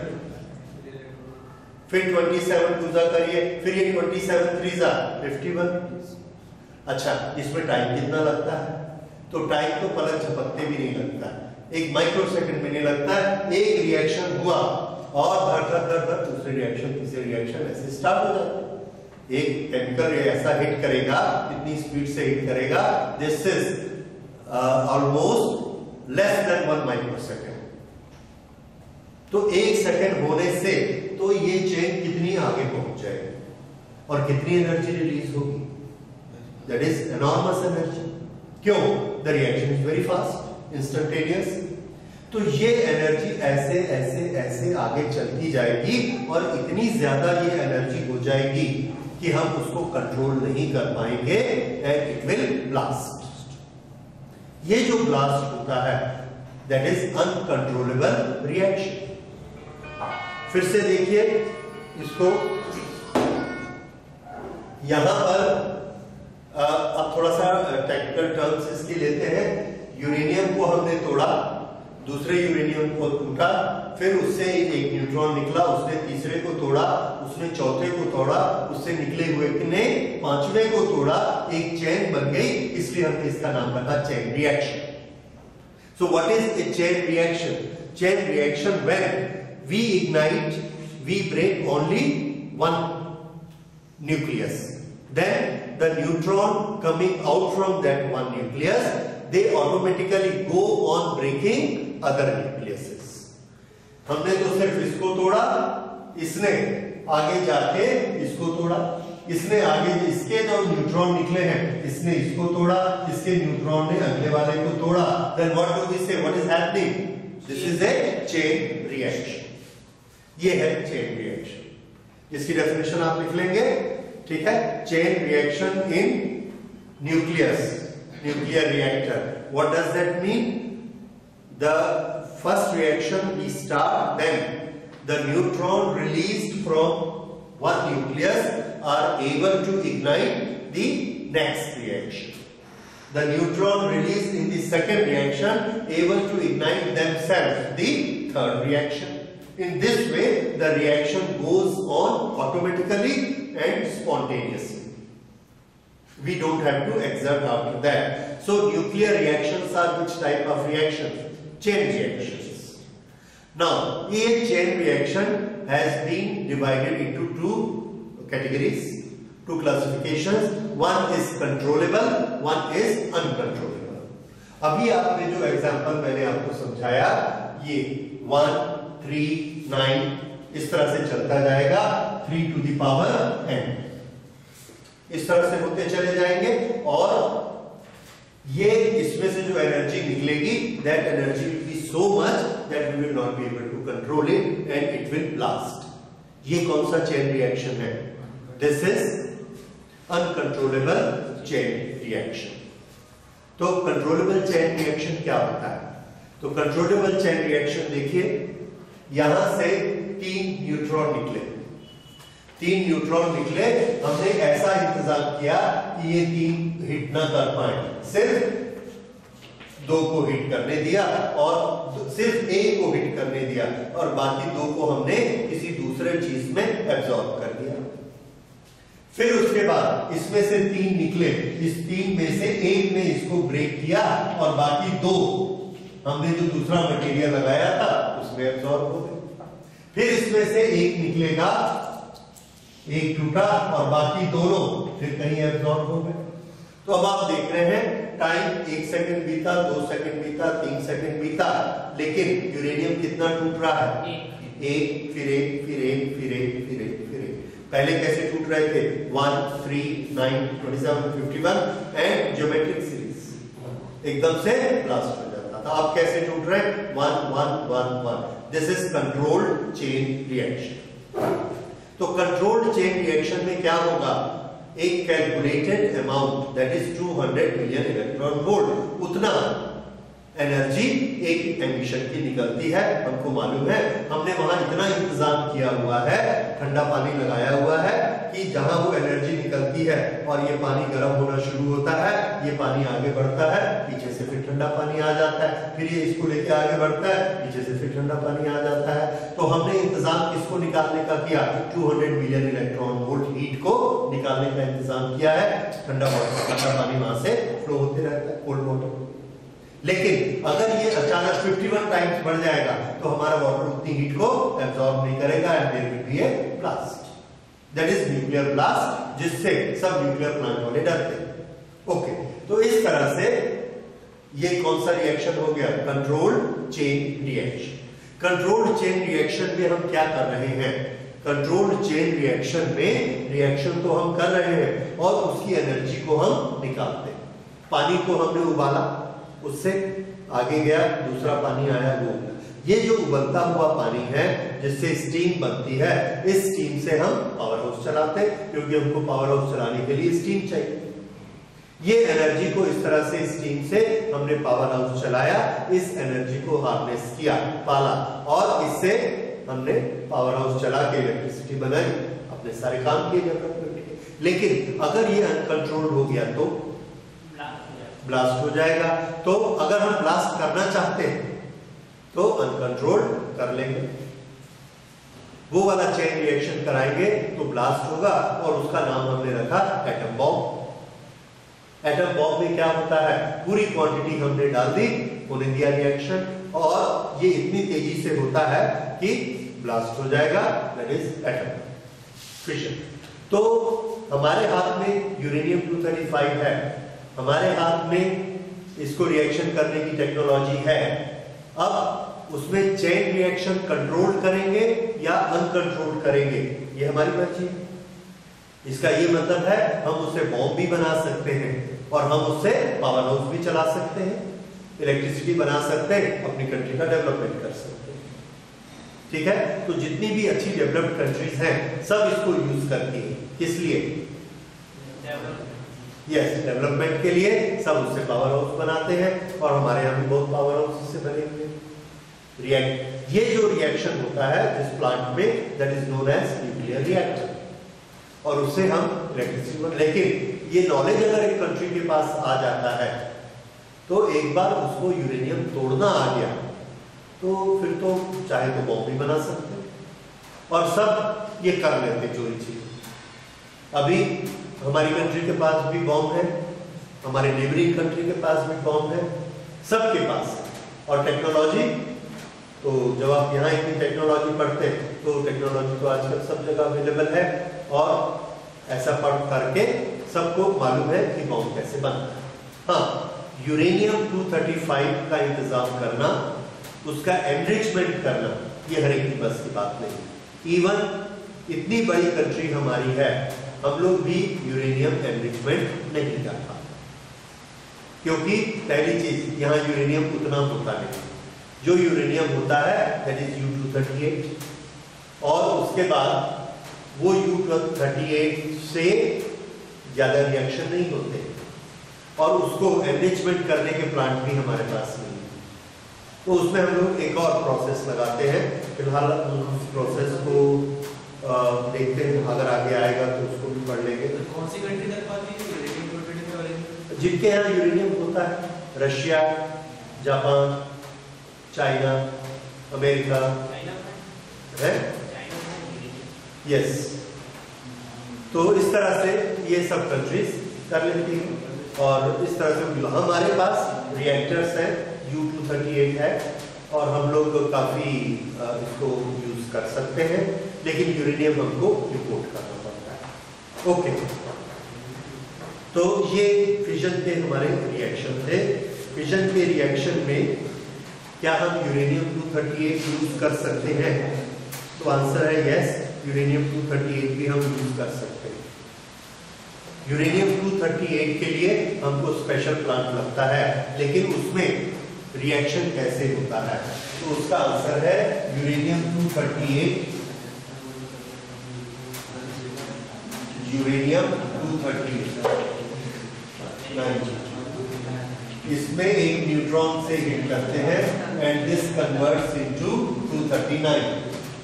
फिर सत्ताईस पूजा करिए, फिर ये सत्ताईस थ्रीज़ा इक्यावन। अच्छा, इसमें टाइम कितना लगता है? तो टाइम तो पलक झपकते भी नहीं लगता, एक माइक्रो सेकंड में नहीं लगता है। एक रिएक्शन हुआ और धड़ धड़ धड़ धड़ दूसरे रिएक्शन तीसरे रिएक्शन ऐसे स्टार्ट हो जाता है। एक केमिकल ऐसा हिट करेगा, इतनी स्पीड से हिट करेगा, this is almost less than one micro second. तो एक सेकंड होने से तो ये चेन कितनी आगे पहुंच जाएगी और कितनी एनर्जी रिलीज होगी? That is enormous energy. क्यों? The reaction is very fast, instantaneous. तो ये एनर्जी ऐसे ऐसे ऐसे आगे चलती जाएगी और इतनी ज्यादा ये एनर्जी हो जाएगी कि हम उसको कंट्रोल नहीं कर पाएंगे एंड इट विल ब्लास्ट। ये जो ब्लास्ट होता है दैट इज अनकंट्रोलेबल रिएक्शन। फिर से देखिए इसको, यहां पर आ, अब थोड़ा सा टेक्निकल टर्म्स इसकी लेते हैं। यूरेनियम को हमने तोड़ा, दूसरे यूरेनियम को टूटा, फिर उससे एक न्यूट्रॉन निकला, उसने तीसरे को तोड़ा, उसने चौथे को तोड़ा, उससे निकले हुए ने पांचवें को तोड़ा, एक चेन बन गई, इसलिए हमने इसका नाम रखा chain reaction. So what is a chain reaction? Chain reaction when we ignite, we break only one nucleus, then the neutron coming out from that one nucleus, they automatically go on breaking other nucleuses. हमने तो सिर्फ इसको तोड़ा, इसने आगे जाके इसको तोड़ा, इसने आगे इसके जो न्यूट्रॉन निकले हैं, इसने इसको तोड़ा, इसके न्यूट्रॉन ने अगले वाले को तोड़ा। Then what do we say? What is happening? This is a chain reaction. ये है chain reaction. इसकी डेफिनेशन आप लिख लेंगे, ठीक है? Chain reaction in nucleus, nuclear reactor. What does that mean? The first reaction we start, then the neutron released from one nucleus are able to ignite the next reaction. The neutron released in the second reaction able to ignite themselves the third reaction. In this way, the reaction goes on automatically and spontaneously. We don't have to exert after that. So, nuclear reactions are which type of reactions? Chain reactions. Now, a chain reaction has been divided into two categories, two classifications. One is controllable, one is uncontrollable. अभी आपने जो example मैंने आपको समझाया, ये one three nine इस तरह से चलता जाएगा, three to the power N इस तरह से होते चले जाएंगे, और ये इसमें से जो एनर्जी निकलेगी, that energy will be so much that we will not be able to control it and it will blast. ये कौन सा चेन रिएक्शन है? This is uncontrollable chain reaction. तो कंट्रोलेबल चेन रिएक्शन क्या होता है? तो कंट्रोलेबल चेन रिएक्शन देखिए, यहां से तीन न्यूट्रॉन निकले, तीन न्यूट्रॉन निकले, हमने ऐसा इंतजाम किया कि ये तीन हिट ना कर पाए, सिर्फ दो को हिट करने दिया और सिर्फ एक को हिट करने दिया और बाकी दो को हमने किसी दूसरे चीज में एब्जॉर्ब कर दिया। फिर उसके बाद इसमें से तीन निकले, इस तीन में से एक ने इसको ब्रेक किया और बाकी दो हमने जो दूसरा मटेरियल लगाया था उसमें एब्जॉर्ब हो गए। फिर इसमें से एक निकलेगा, एक टूटा और बाकी दोनों फिर कहीं एब्जॉर्ब हो गए। तो अब आप देख रहे हैं टाइम एक सेकंड बीता, दो सेकंड बीता, तीन सेकंड बीता, लेकिन यूरेनियम कितना टूट रहा है? एक, फिर एक, फिर एक, फिर एक, फिर एक, फिर एक। पहले कैसे टूट रहे थे? One, three, nine, twenty seven, fifty one and geometric series एकदम से ब्लास्ट हो जाता था। अब कैसे टूट रहे? One one one one. This is controlled chain reaction. तो कंट्रोल्ड चेन रिएक्शन में क्या होगा? एक calculated amount that is two hundred million electron volt, उतना एनर्जी एक एमिशन की निकलती है। हमको मालूम है, हमने वहां इतना इंतजाम किया हुआ है, ठंडा पानी लगाया हुआ है कि जहां वो एनर्जी निकलती है और ये पानी गर्म होना शुरू होता है, ये पानी आगे बढ़ता है, पीछे से फिर ठंडा पानी आ जाता है, फिर ये इसको लेके आगे बढ़ता है, पीछे से फिर ठंडा पानी आ जाता है। तो हमने इंतजाम किसको निकालने का किया? Two hundred million electron volt heat को निकालने का इंतजाम किया है। ठंडा ठंडा पानी वहां से फ्लो होते रहता है, कोल्ड वाटर। लेकिन अगर ये अचानक इक्यावन टाइम्स बढ़ जाएगा तो हमारा वाटर उतनी हीट को एब्जॉर्ब नहीं करेगा and there will be a blast, that is nuclear blast, जिससे सब न्यूक्लियर प्लांट वाले डरते हैं। ओके, तो इस तरह से ये कौन सा रिएक्शन हो गया? Controlled chain reaction. Controlled chain reaction में हम क्या कर रहे हैं? कंट्रोल्ड चेन रिएक्शन में रिएक्शन तो हम कर रहे हैं और उसकी एनर्जी को हम निकालते हैं। पानी को हमने उबाला, उससे आगे गया, दूसरा पानी आया, वो ये जो उबलता हुआ पानी है जिससे स्टीम बनती है, इस स्टीम से हम पावर हाउस चलाते हैं, क्योंकि हमको पावर हाउस चलाने के लिए स्टीम चाहिए। ये एनर्जी को इस तरह से स्टीम से हमने पावर हाउस चलाया, इस एनर्जी को हार्नेस किया, पाला, और इससे हमने पावर हाउस चला के इलेक्ट्रिसिटी बनाई, अपने सारे काम किए डेवलपमेंट के। लेकिन अगर ये अनकंट्रोल्ड हो गया तो ब्लास्ट हो जाएगा। तो अगर हम ब्लास्ट करना चाहते हैं तो अनकंट्रोल्ड कर लेंगे, वो वाला चेन रिएक्शन कराएंगे तो ब्लास्ट होगा, और उसका नाम हमने रखा एटम बॉम्ब। एटम बॉम्ब में क्या होता है? पूरी क्वांटिटी हमने डाल दी, होने दिया रिएक्शन, और ये इतनी तेजी से होता है कि ब्लास्ट हो जाएगा, दैट इज एटम फिशन। तो हमारे हाथ में यूरेनियम टू थर्टी फाइव है, हमारे हाथ में इसको रिएक्शन करने की टेक्नोलॉजी है। अब उसमें चेन रिएक्शन कंट्रोल करेंगे या अनकंट्रोल करेंगे, ये हमारी मर्जी है। इसका ये मतलब है हम उससे बॉम्ब भी बना सकते हैं और हम उससे पावर हाउस भी चला सकते हैं, इलेक्ट्रिसिटी बना सकते हैं, अपनी कंट्री का डेवलपमेंट कर सकते हैं। ठीक है, तो जितनी भी अच्छी डेवलप्ड कंट्रीज हैं सब इसको यूज करती है। किस लिए? यस, डेवलपमेंट के लिए सब उससे पावर हाउस बनाते हैं, और हमारे यहाँ भी बहुत पावर हाउस से बने हुए रिएक्ट। ये जो रिएक्शन होता है जिस प्लांट में, that is known as nuclear reactor, और उससे हम इलेक्ट्रिसिटी। लेकिन ये नॉलेज अगर एक कंट्री के पास आ जाता है तो एक बार उसको यूरेनियम तोड़ना आ गया तो फिर तो चाहे तो बॉम्ब भी बना सकते हैं, और सब ये कर लेते चोरी चीज। अभी हमारी कंट्री के पास भी बॉम्ब है, हमारे नेबरिंग कंट्री के पास भी बॉम्ब है, सबके पास। और टेक्नोलॉजी, तो जब आप यहाँ इतनी टेक्नोलॉजी पढ़ते हैं तो टेक्नोलॉजी तो आजकल सब जगह अवेलेबल है, और ऐसा पढ़ करके सबको मालूम है कि बॉम्ब कैसे बनता है। हाँ, यूरेनियम टू थर्टी फाइव का इंतजाम करना, उसका एनरिचमेंट करना, ये हर एक की बस की बात नहीं। इवन इतनी बड़ी कंट्री हमारी है, हम लोग भी यूरेनियम एनरिचमेंट नहीं कर पाते, क्योंकि पहली चीज यहाँ यूरेनियम उतना होता नहीं। जो यूरेनियम होता है that is U two thirty eight, और उसके बाद वो यू टू थर्टी एट से ज्यादा रिएक्शन नहीं होते, और उसको एनरिचमेंट करने के प्लांट भी हमारे पास नहीं है। तो उसमें हम लोग एक और प्रोसेस लगाते हैं, फिलहाल उस प्रोसेस को देखते हैं, अगर आगे आएगा तो उसको भी पढ़ लेंगे। तो कौन सी कंट्री कर पाती है यूरेनियम प्लूटोनियम के बारे में? जिनके यहाँ यूरेनियम होता है, रशिया, जापान, चाइना, अमेरिका है, यस। तो इस तरह से ये सब कंट्रीज कर लेती हैं और इस तरह से हमारे पास रिएक्टर्स हैं, यू टू थर्टी एट है और हम लोग काफी इसको यूज कर सकते हैं, लेकिन यूरेनियम हमको इंपोर्ट करना पड़ता है। ओके, तो ये फिजन के हमारे रिएक्शन थे। फिजन के रिएक्शन में क्या हम uranium two thirty eight use कर सकते हैं? तो आंसर है yes, uranium two thirty eight भी हम यूज कर सकते हैं। यूरेनियम टू थर्टी एट के लिए हमको स्पेशल प्लांट लगता है, लेकिन उसमें रिएक्शन कैसे होता है? तो उसका आंसर है uranium two thirty eight, uranium two thirty eight इसमें एक न्यूट्रॉन से हिट करते हैं and this converts into two thirty nine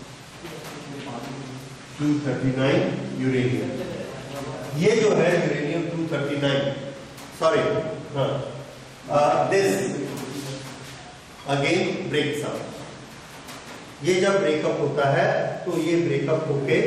two thirty nine uranium. ये जो है uranium two thirty nine, sorry, हाँ, दिस अगेन ब्रेक्स अप। ये जब ब्रेकअप होता है तो ये ब्रेकअप होके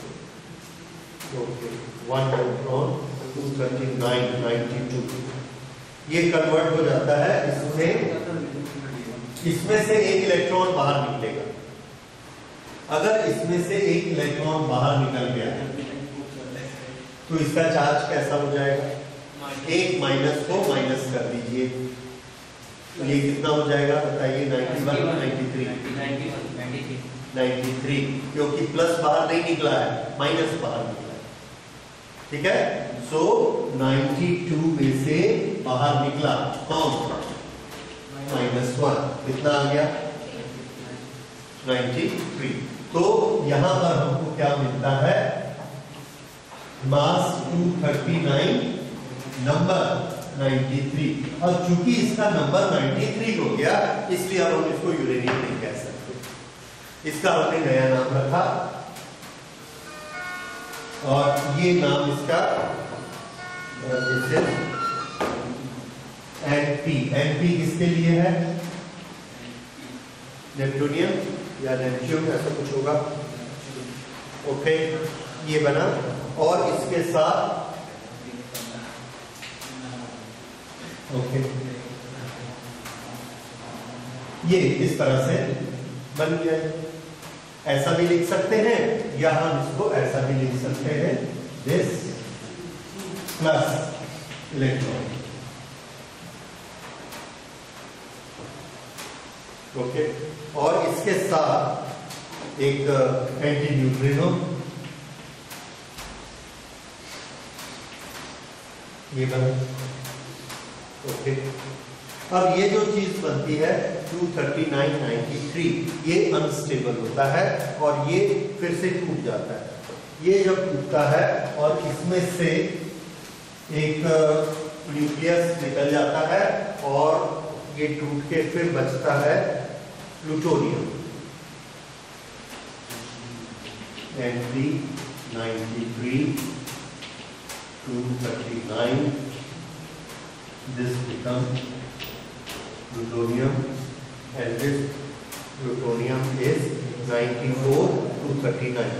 one neutron two thirty nine ninety two ये कन्वर्ट हो जाता है इसमें, इसमें से एक इलेक्ट्रॉन बाहर निकलेगा। अगर इसमें से एक इलेक्ट्रॉन बाहर निकल गया तो इसका चार्ज कैसा हो जाएगा? एक माइनस को माइनस कर दीजिए तो ये कितना हो जाएगा बताइए? Ninety one, ninety three, ninety three, क्योंकि प्लस बाहर नहीं निकला है, माइनस बाहर निकला है। ठीक है, सो नाइंटी टू में से बाहर निकला कौन? माइनस वन, कितना आ गया? Ninety three. तो यहां पर हमको क्या मिलता है? Mass two thirty nine, number ninety three. अब चूंकि इसका नंबर नाइंटी थ्री हो गया इसलिए अब हम इसको यूरेनियम नहीं कह सकते, इसका हमने नया नाम रखा और ये नाम इसका एनपी। एनपी किसके लिए है? नेप्टूनियम या नेपच्यून ऐसा कुछ होगा। ओके, ये बना और इसके साथ ओके ये इस तरह से बन गया। ऐसा भी लिख सकते हैं या हम इसको ऐसा भी लिख सकते हैं, दिस प्लस इलेक्ट्रॉन। ओके, और इसके साथ एक एंटी न्यूट्रिनो, ये बना। ओके, अब ये जो चीज बनती है two thirty nine ninety three ये अनस्टेबल होता है और ये फिर से टूट जाता है। ये जब टूटता है और इसमें से एक न्यूक्लियस निकल जाता है और ये टूट के फिर बचता है plutonium N three ninety three two thirty nine. This becomes plutonium and this plutonium is ninety-four to thirty-nine.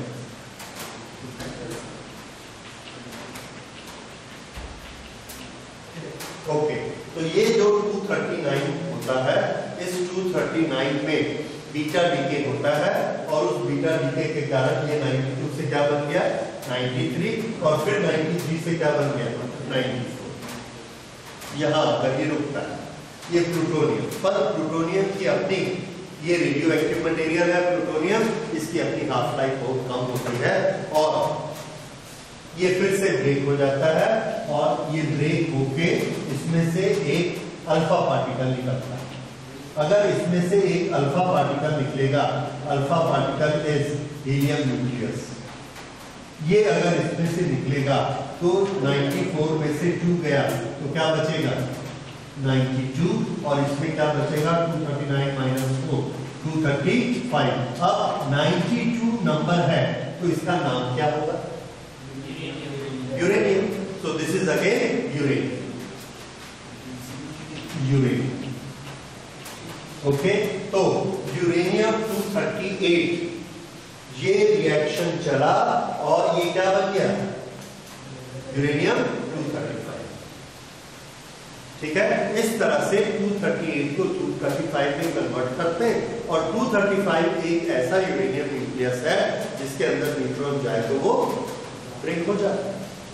Okay, तो ये जो टू थर्टी नाइन होता है, इस टू थर्टी नाइन में बीटा डीके होता है और उस बीटा डीके के कारण ये नाइंटी टू से क्या बन गया? नाइंटी थ्री और फिर नाइंटी थ्री से क्या बन गया? Ninety four. यहां पर ये रुकता है, ये प्लूटोनियम। पर प्लूटोनियम की अपनी, ये रेडियो एक्टिव मटेरियल है प्लूटोनियम, इसकी अपनी हाफ लाइफ बहुत कम होती है और ये फिर से ब्रेक हो जाता है और ये ब्रेक होके इसमें से एक अल्फा पार्टिकल निकलता है। अगर इसमें से एक अल्फा पार्टिकल निकलेगा, alpha particle is helium nucleus, ये अगर इसमें से निकलेगा तो नाइंटी फोर में से टू गया तो क्या बचेगा? नाइंटी टू और इसमें क्या बचेगा? Two thirty nine minus four, two thirty five. अब नाइंटी टू नंबर है तो इसका नाम क्या होगा? Uranium. So this is again uranium. Uranium. Okay, तो यूरेनियम टू थर्टी एट ये रिएक्शन चला और ये क्या बन गया? Uranium two thirty five. ठीक है, इस तरह से टू थर्टी एट को टू थर्टी फाइव में कन्वर्ट करते हैं और टू थर्टी फाइव एक ऐसा यूरेनियम न्यूक्लियस है जिसके अंदर न्यूट्रॉन जाए तो वो ब्रेक हो जाता है।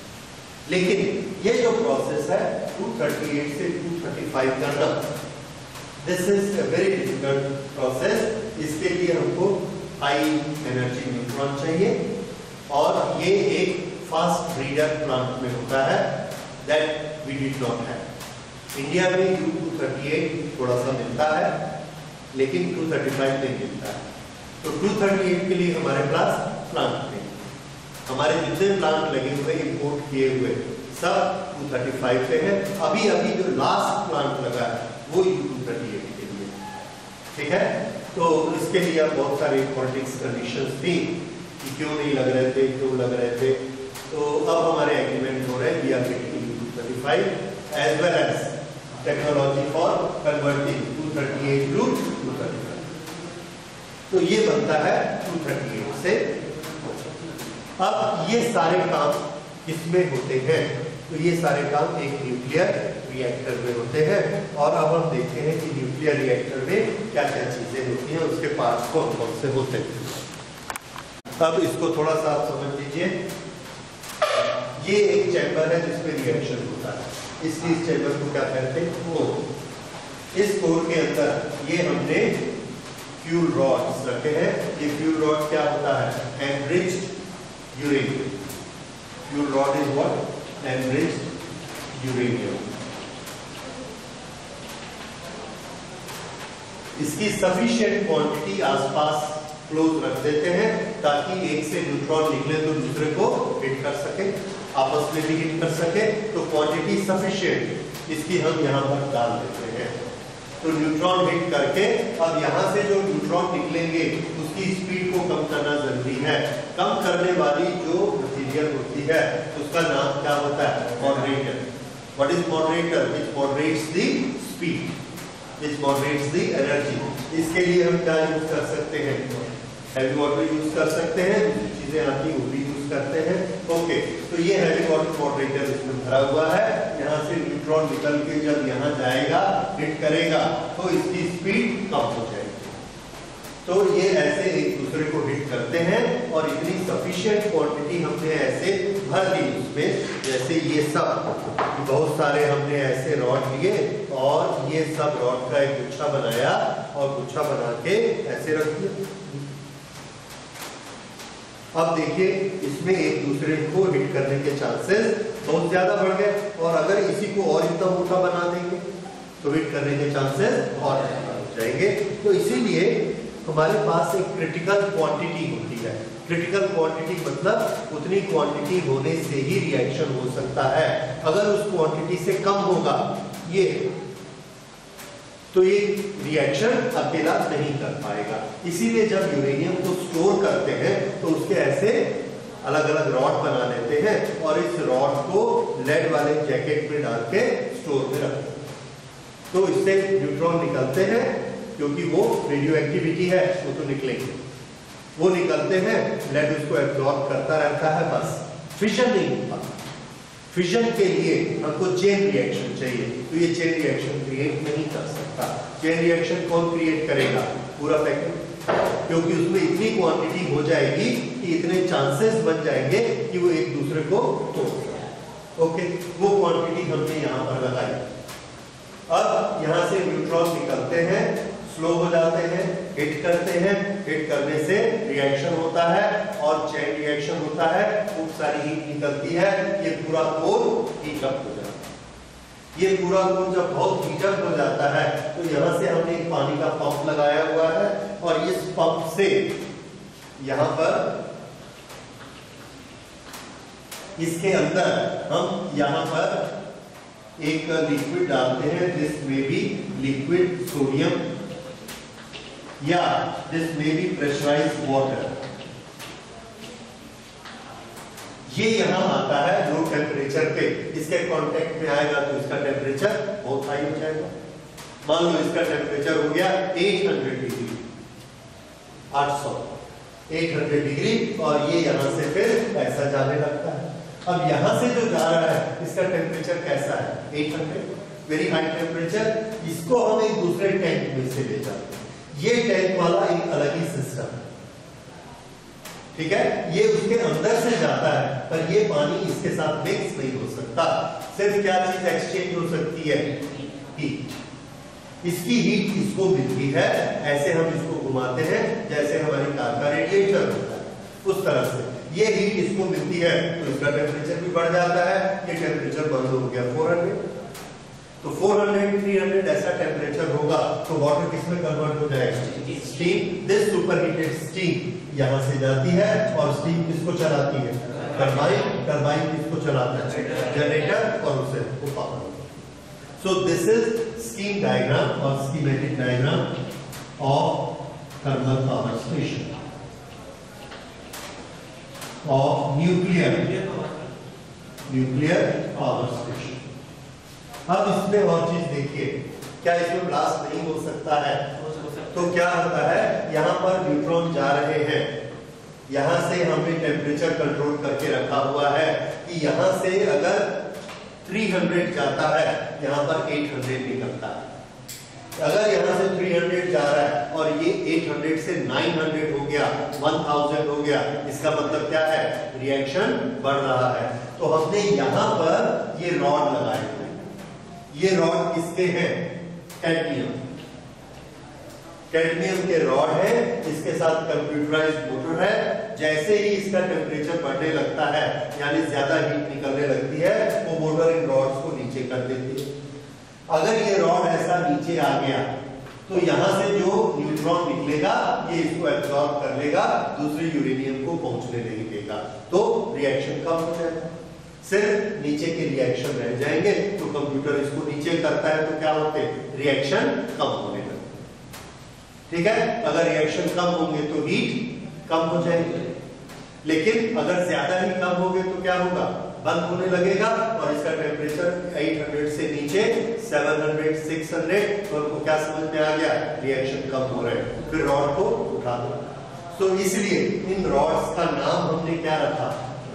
लेकिन ये जो प्रोसेस है टू थर्टी एट से टू थर्टी फाइव करना, this is a very difficult process. इसके लिए हमको हाई एनर्जी न्यूट्रॉन चाहिए और ये एक फास्ट ब्रीडर प्लांट में होता है, that we did not have. India में यू टू थर्टी एट थोड़ा सा मिलता है लेकिन टू थर्टी फाइव नहीं मिलता है। तो टू थर्टी एट के लिए हमारे पास प्लांट नहीं। हमारे जितने प्लांट लगे हुए इंपोर्ट किए हुए सब टू थर्टी फाइव पे है। अभी अभी जो लास्ट प्लांट लगा है वो यू टू थर्टी एट के लिए। ठीक है, तो इसके लिए बहुत सारी पॉलिटिक्स कंडीशंस थी कि क्यों नहीं लग रहे थे, क्यों लग रहे थे। तो अब हमारे एग्रीमेंट हो रहे हैं we are getting U two thirty five as well as technology for converting two thirty eight to two thirty five. तो ये बनता है टू थर्टी एट से। अब ये सारे काम किसमें होते हैं? तो ये सारे काम एक न्यूक्लियर रिएक्टर में होते हैं और अब हम देखते हैं कि न्यूक्लियर रिएक्टर में क्या क्या चीजें होती हैं, उसके पार्ट्स कौन कौन से होते हैं। अब इसको थोड़ा सा आप समझ लीजिए। ये एक चैम्बर है जिसमें रिएक्शन होता है, इसलिए इस चैम्बर को क्या कहते हैं? कोर। इस कोर के अंदर ये हमने फ्यूल रॉड्स रखे हैं। ये फ्यूल रॉड क्या होता है? Enriched uranium. Fuel rod is what? Enriched uranium. इसकी सफिशिएंट क्वांटिटी आसपास क्लोज रख देते हैं ताकि एक से न्यूट्रॉन निकले तो दूसरे को हिट कर सके, आपस में भी हिट कर सके। तो क्वांटिटी सफिशिएंट इसकी हम यहाँ पर डाल देते हैं। तो न्यूट्रॉन हिट करके अब यहाँ से जो न्यूट्रॉन निकलेंगे उसकी स्पीड को कम करना जरूरी है। कम करने वाली जो मटीरियल होती है उसका नाम क्या होता है? Moderator. What is moderator? Which moderates the speed, which moderates the energy. इसके लिए हम क्या यूज कर सकते हैं? हैवी वाटर यूज कर सकते हैं, चीजें आती वो भी यूज करते हैं। ओके, तो ये हैवी वाटर मॉडरेटर इसमें भरा हुआ है। यहाँ से न्यूट्रॉन निकल के जब यहाँ जाएगा, हिट करेगा तो इसकी स्पीड कम हो जाएगी। तो ये ऐसे एक दूसरे को हिट करते हैं और इतनी सफिशिएंट क्वांटिटी हमने ऐसे भर दी उसमें, जैसे ये सब बहुत सारे हमने ऐसे रॉड लिए और ये सब रॉड का एक गुच्छा बनाया और गुच्छा बना के ऐसे रख दिया। अब देखिए इसमें एक दूसरे को हिट करने के चांसेस बहुत ज्यादा बढ़ गए और अगर इसी को और इतना मोटा बना देंगे तो हिट करने के चांसेस और ज्यादा हो जाएंगे। तो इसीलिए हमारे पास एक क्रिटिकल क्वांटिटी होती है। क्रिटिकल क्वांटिटी मतलब उतनी क्वांटिटी होने से ही रिएक्शन हो सकता है। अगर उस क्वांटिटी से कम होगा ये तो ये रिएक्शन अकेला नहीं कर पाएगा। इसीलिए जब यूरेनियम को स्टोर करते हैं तो उसके ऐसे अलग अलग रॉड बना लेते हैं और इस रॉड को लेड वाले जैकेट में डाल के स्टोर में रखते हैं। तो इससे न्यूट्रॉन निकलते हैं क्योंकि वो रेडियो एक्टिविटी है, वो तो निकलेंगे। वो निकलते हैं, लेड उसको एब्जॉर्ब करता रहता है, बस फिशन नहीं होता। फिशन के लिए हमको चेन रिएक्शन चाहिए, तो ये चेन रिएक्शन क्रिएट नहीं कर सकता। चेन रिएक्शन कौन क्रिएट करेगा? पूरा पैकेट, क्योंकि उसमें इतनी क्वांटिटी हो जाएगी कि इतने चांसेस बन जाएंगे कि वो एक दूसरे को तोड़ सके। ओके, वो क्वांटिटी हमने यहाँ पर लगाई। अब यहाँ से न्यूट्रॉन निकलते हैं, स्लो हो जाते हैं, हिट करते हैं, हिट करने से रिएक्शन होता है और चेन रिएक्शन होता है, खूब सारी हीट निकलती है, ये पूरा कोर हीट अप हो जाता है। ये पूरा कोर जब बहुत हीट अप हो जाता है तो यहाँ से हमने एक पानी का पंप लगाया हुआ है और इस पंप से यहाँ पर इसके अंदर हम यहाँ पर एक लिक्विड डालते हैं। दिस में बी लिक्विड सोडियम या दिस में बी प्रेशराइज्ड वाटर। ये यहाँ आता है लो टेम्परेचर पे, इसके कांटेक्ट में आएगा तो इसका टेम्परेचर बहुत हाई हो जाएगा। मान लो इसका टेम्परेचर हो गया आठ सौ डिग्री, आठ सौ आठ सौ डिग्री, और ये यहाँ से फिर ऐसा जाने लगता है। अब यहाँ से जो जा रहा है इसका टेम्परेचर कैसा है, आठ सौ, वेरी हाई टेम्परेचर। इसको हम एक दूसरे टैंक में से ले जाते हैं, ये टैंक वाला एक अलग ही सिस्टम है, ठीक है। ये उसके अंदर से जाता है, पर ये पानी इसके साथ मिक्स नहीं हो सकता। सिर्फ क्या चीज एक्सचेंज हो सकती है, हीट। इसकी हीट इसको मिलती है, ऐसे हम इसको घुमाते हैं जैसे हमारी कार का रेडिएटर होता है, उस तरह से ये हीट इसको मिलती है, तो इसका टेम्परेचर भी बढ़ जाता है। ये टेम्परेचर बंद हो गया चार सौ, तो चार सौ, तीन सौ ऐसा टेम्परेचर होगा तो वाटर किसमें कन्वर्ट हो जाएगा, स्टीम। दिस सुपरहीटेड स्टीम यहां से जाती है, और स्टीम किसको चलाती है, टरबाइन। टरबाइन किसको चलाता है, जनरेटर, और उसे वो power. So this is scheme diagram और schematic diagram of thermal power station of nuclear nuclear power station. अब इसमें और चीज देखिए, क्या इसमें ब्लास्ट नहीं हो सकता है, तो क्या होता है, यहाँ पर न्यूट्रॉन जा रहे हैं, यहाँ से हमने टेम्परेचर कंट्रोल करके रखा हुआ है कि यहाँ से अगर तीन सौ जाता है, यहाँ पर आठ सौ निकलता है। अगर यहाँ से तीन सौ जा रहा है और ये आठ सौ से नौ सौ हो गया, एक हज़ार हो गया, इसका मतलब क्या है, रिएक्शन बढ़ रहा है। तो हमने यहाँ पर ये रॉड लगाए हुए, ये रॉड किसके हैं, कैडमियम कैडमियम के रॉड है, इसके साथ कंप्यूटराइज्ड मोटर है। जैसे ही इसका टेम्परेचर बढ़ने लगता है, यानी ज्यादा हीट निकलने लगती है, वो मोटर इन रॉड्स को नीचे कर देती है। अगर ये रॉड ऐसा नीचे आ गया तो यहां से जो न्यूट्रॉन निकलेगा ये इसको एब्जॉर्ब कर लेगा, दूसरे यूरेनियम को पहुंचने नहीं देगा, तो रिएक्शन कम हो जाएगा। सिर्फ नीचे के रिएक्शन रह जाएंगे, तो कंप्यूटर इसको नीचे करता है तो क्या होते हैं, रिएक्शन कम होने लगते, ठीक है। अगर रिएक्शन कम होंगे तो हीट कम हो जाएगी, लेकिन अगर ज्यादा ही कम होंगे तो क्या होगा, बंद होने लगेगा, और इसका टेम्परेचर आठ सौ से नीचे सात सौ, छह सौ, तो उनको क्या समझ में आ गया, रिएक्शन कम हो रहे हैं, फिर रॉड को उठा दो। तो इसलिए इन रॉड्स का नाम हमने क्या रखा,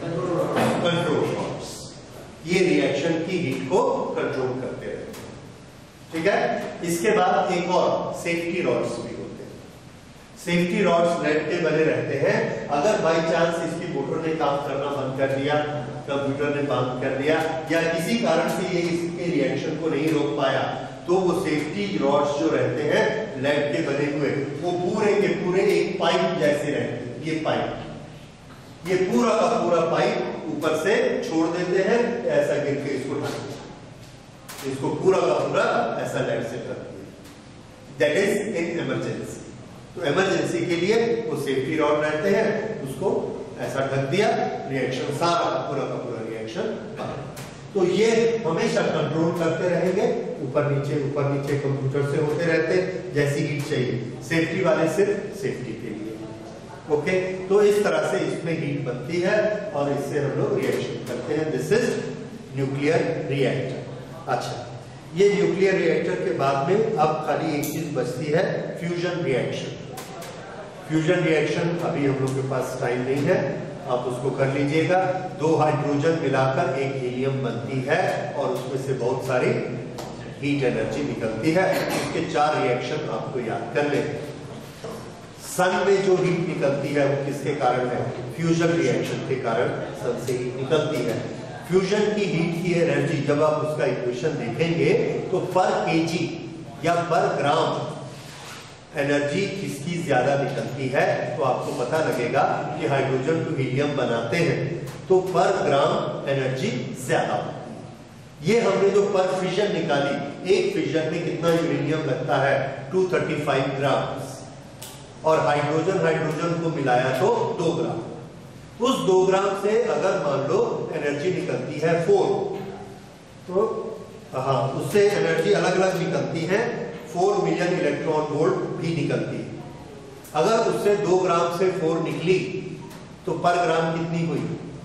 कंट्रोल रॉड्स। ये रिएक्शन की हीट को कंट्रोल करते रहते हैं, ठीक है। इसके बाद एक और सेफ्टी रॉड्स भी होते हैं। सेफ्टी रॉड्स लेड के बने रहते हैं। अगर बाई चांस इसकी मोटर ने काम करना बंद कर दिया, कंप्यूटर ने बंद कर दिया, या किसी कारण से ये इसके रिएक्शन को नहीं रोक पाया, तो वो सेफ्टी रॉड्स जो रहते हैं लेड के बने हुए, वो पूरे के पूरे एक पाइप जैसे रहते हैं। ये पाइप, ये पूरा का पूरा पाइप ऊपर से छोड़ देते हैं, ऐसा गिर के इसको ढक देते, इसको पूरा का पूरा ऐसा लेड से कर दिया। That is in emergency. तो इमरजेंसी के लिए वो सेफ्टी रॉड रहते हैं, उसको ऐसा ढक दिया, रिएक्शन सारा पूरा का पूरा रिएक्शन। तो ये हमेशा कंट्रोल करते रहेंगे, ऊपर नीचे ऊपर नीचे कंप्यूटर से होते रहते, जैसी हीट चाहिए। सेफ्टी वाले सिर्फ सेफ्टी के लिए, ओके। तो इस तरह से इसमें हीट बनती है और इससे हम लोग रिएक्शन करते हैं। This is nuclear reactor. अच्छा, ये न्यूक्लियर रिएक्टर के बाद में अब खाली एक चीज बचती है, फ्यूजन रिएक्शन। फ्यूजन रिएक्शन अभी हम लोग के पास टाइम नहीं है, आप उसको कर लीजिएगा। दो हाइड्रोजन मिलाकर एक हीलियम बनती है और उसमें से बहुत सारी हीट एनर्जी निकलती है। इसके चार रिएक्शन आपको याद कर ले। सन में जो हीट निकलती है वो किसके कारण है, फ्यूजन रिएक्शन के कारण सन से हीट निकलती है। फ्यूजन की हीट की एनर्जी जब आप उसका इक्वेशन देखेंगे तो पर केजी या पर ग्राम एनर्जी किसकी ज्यादा निकलती है, तो आपको पता लगेगा कि हाइड्रोजन टू हीलियम बनाते हैं तो पर ग्राम एनर्जी ज्यादा होती है। ये हमने जो पर फिजन निकाली, एक फिजन में कितना यूरेनियम लगता है, दो सौ पैंतीस ग्राम, और हाइड्रोजन हाइड्रोजन को मिलाया तो दो ग्राम। उस दो ग्राम से अगर मान लो एनर्जी निकलती है फोर, तो हाँ उससे एनर्जी अलग अलग निकलती है, फोर मिलियन इलेक्ट्रॉन वोल्ट भी निकलती है। अगर उससे दो ग्राम से फोर निकली तो पर ग्राम कितनी हुई,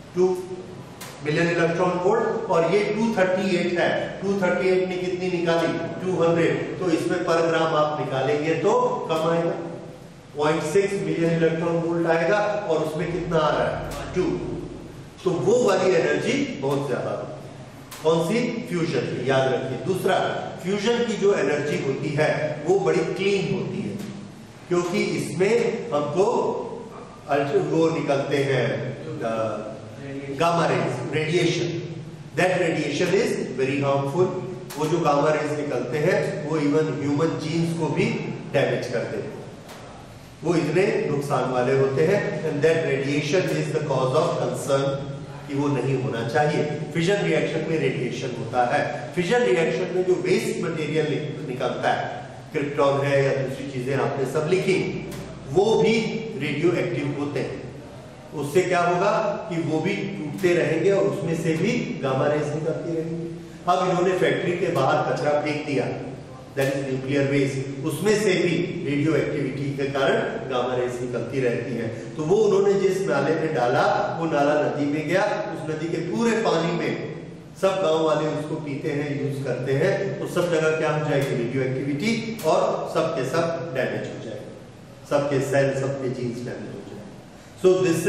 टू मिलियन इलेक्ट्रॉन वोल्ट, और ये टू थर्टी एट है, टू थर्टी एट ने कितनी निकाली, टू हंड्रेड, तो इसमें पर ग्राम आप निकालेंगे तो कम आएगा, point six million electron volt आएगा, और उसमें कितना आ रहा है, टू। तो वो वाली एनर्जी बहुत ज्यादा है। कौन सी? फ्यूजन की, याद रखिए। दूसरा, फ्यूजन की जो एनर्जी होती है वो बड़ी क्लीन होती है, क्योंकि इसमें हमको वो निकलते हैं gamma rays, radiation. That radiation is very harmful. वो जो गामा रेज निकलते हैं वो इवन ह्यूमन जीन्स को भी डैमेज करते हैं, वो इतने नुकसान वाले होते हैं। And that radiation is the cause of concern, कि वो नहीं होना चाहिए। फिजन रिएक्शन में रेडिएशन होता है। फिजन रिएक्शन में जो वेस्ट मटेरियल निकलता है, क्रिप्टॉन है या दूसरी चीजें आपने सब लिखी, वो भी रेडियो एक्टिव होते हैं। उससे क्या होगा कि वो भी टूटते रहेंगे और उसमें से भी गामा रेज निकलती रहेंगी। अब इन्होंने फैक्ट्री के बाहर कचरा फेंक दिया, दैट इज न्यूक्लियर वेस्ट, उसमें से भी रेडियो एक्टिविटी के कारण गामा रेज निकलती रहती है। तो वो उन्होंने जिस नाले में डाला, वो नाला नदी में गया, उस नदी के पूरे पानी में सब गांव वाले उसको पीते हैं, यूज करते हैं, तो सब जगह क्या हो जाएगी, रेडियो एक्टिविटी, और सब के सब डैमेज हो जाएगा, सबके सेल, सबके जीन्स डैमेज हो जाएंगे। So this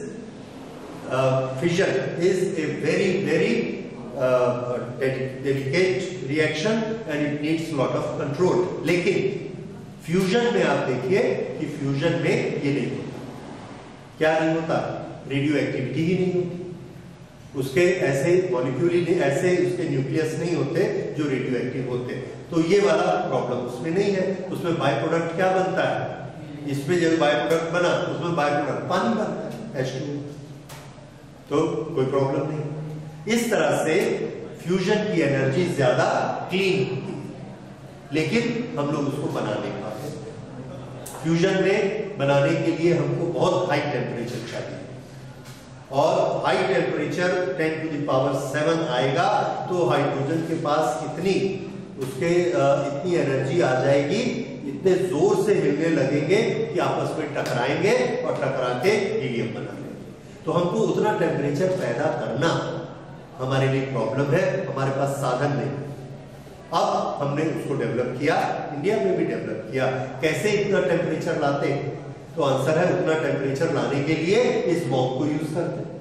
is fission is a very very delicate reaction and it needs lot of control. लेकिन फ्यूजन में आप देखिए कि फ्यूजन में ये नहीं होता। क्या नहीं होता? रेडियो एक्टिविटी ही नहीं होती, उसके ऐसे मॉलिक्यूल ही नहीं, ऐसे उसके न्यूक्लियस नहीं होते जो रेडियो एक्टिव होते। तो ये वाला प्रॉब्लम उसमें नहीं है। उसमें बाय प्रोडक्ट क्या बनता है, इसमें जब बाय प्रोडक्ट बना उसमें बाय प्रोडक्ट पानी बनता है, एच टू ओ, तो कोई प्रॉब्लम नहीं। इस तरह से फ्यूजन की एनर्जी ज्यादा क्लीन होती है, लेकिन हम लोग उसको बना नहीं पाते। फ्यूजन में बनाने के लिए हमको बहुत हाई टेम्परेचर चाहिए, और high temperature ten to the power seven आएगा तो हाइड्रोजन के पास इतनी उसके इतनी एनर्जी आ जाएगी, इतने जोर से हिलने लगेंगे कि आपस में टकराएंगे और टकरा के हीलियम बना लेंगे। तो हमको उतना टेम्परेचर पैदा करना हमारे लिए प्रॉब्लम है, हमारे पास साधन नहीं। अब हमने उसको डेवलप किया, इंडिया में भी डेवलप किया। कैसे इतना टेम्परेचर लाते? तो आंसर है, उतना टेम्परेचर लाने के लिए इस बॉम्ब को यूज करते हैं।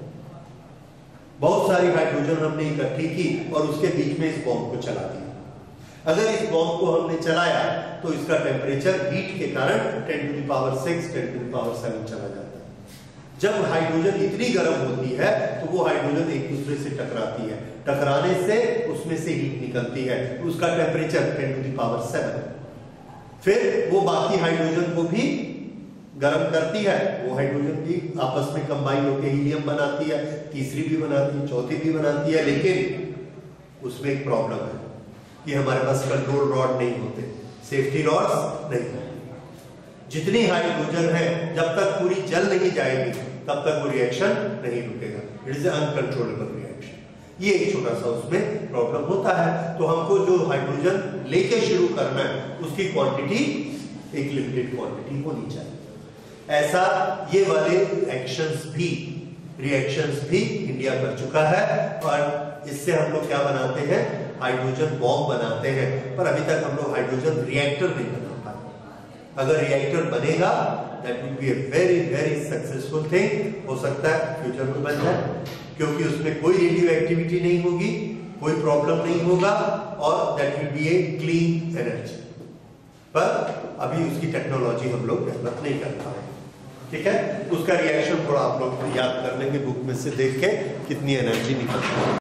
बहुत सारी हाइड्रोजन हमने इकट्ठी की और उसके बीच में इस बॉम्ब को चला दिया। अगर इस बॉम्ब को हमने चलाया तो इसका टेम्परेचर हीट के कारण ten to the power six, ten to the power seven चला जाता है। जब हाइड्रोजन इतनी गर्म होती है तो वो हाइड्रोजन एक दूसरे से टकराती है, टकराने से उसमें से हीट निकलती है, उसका temperature ten to the power seven. फिर वो बाकी हाइड्रोजन को भी गर्म करती है, वो हाइड्रोजन भी आपस में कंबाइन होकर हीलियम बनाती है, तीसरी भी बनाती है, चौथी भी बनाती है। लेकिन उसमें एक प्रॉब्लम है कि हमारे पास कंट्रोल रॉड नहीं होते, सेफ्टी रॉड्स नहीं होते। जितनी हाइड्रोजन है जब तक पूरी जल नहीं जाएगी तब तक वो रिएक्शन नहीं रुकेगा, इट इज अनकंट्रोलेबल रिएक्शन। ये एक छोटा सा उसमें प्रॉब्लम होता है। तो हमको जो हाइड्रोजन लेके शुरू करना है उसकी क्वांटिटी एक लिमिटेड क्वांटिटी होनी चाहिए। ऐसा ये वाले एक्शंस भी, रिएक्शंस भी इंडिया कर चुका है, और इससे हम लोग क्या बनाते हैं, हाइड्रोजन बॉम्ब बनाते हैं। पर अभी तक हम लोग हाइड्रोजन रिएक्टर नहीं बना पाए। अगर रिएक्टर बनेगा that will be a very very successful thing. हो सकता है फ्यूचर में बन जाए, क्योंकि उसमें कोई रेडियो एक्टिविटी नहीं होगी, कोई प्रॉब्लम नहीं होगा, और that will be a clean energy. पर अभी उसकी टेक्नोलॉजी हम लोग डेवलप नहीं कर पा रहे। ठीक है, उसका रिएक्शन थोड़ा आप लोग याद कर लेंगे बुक में से देख के, कितनी एनर्जी निकलती है।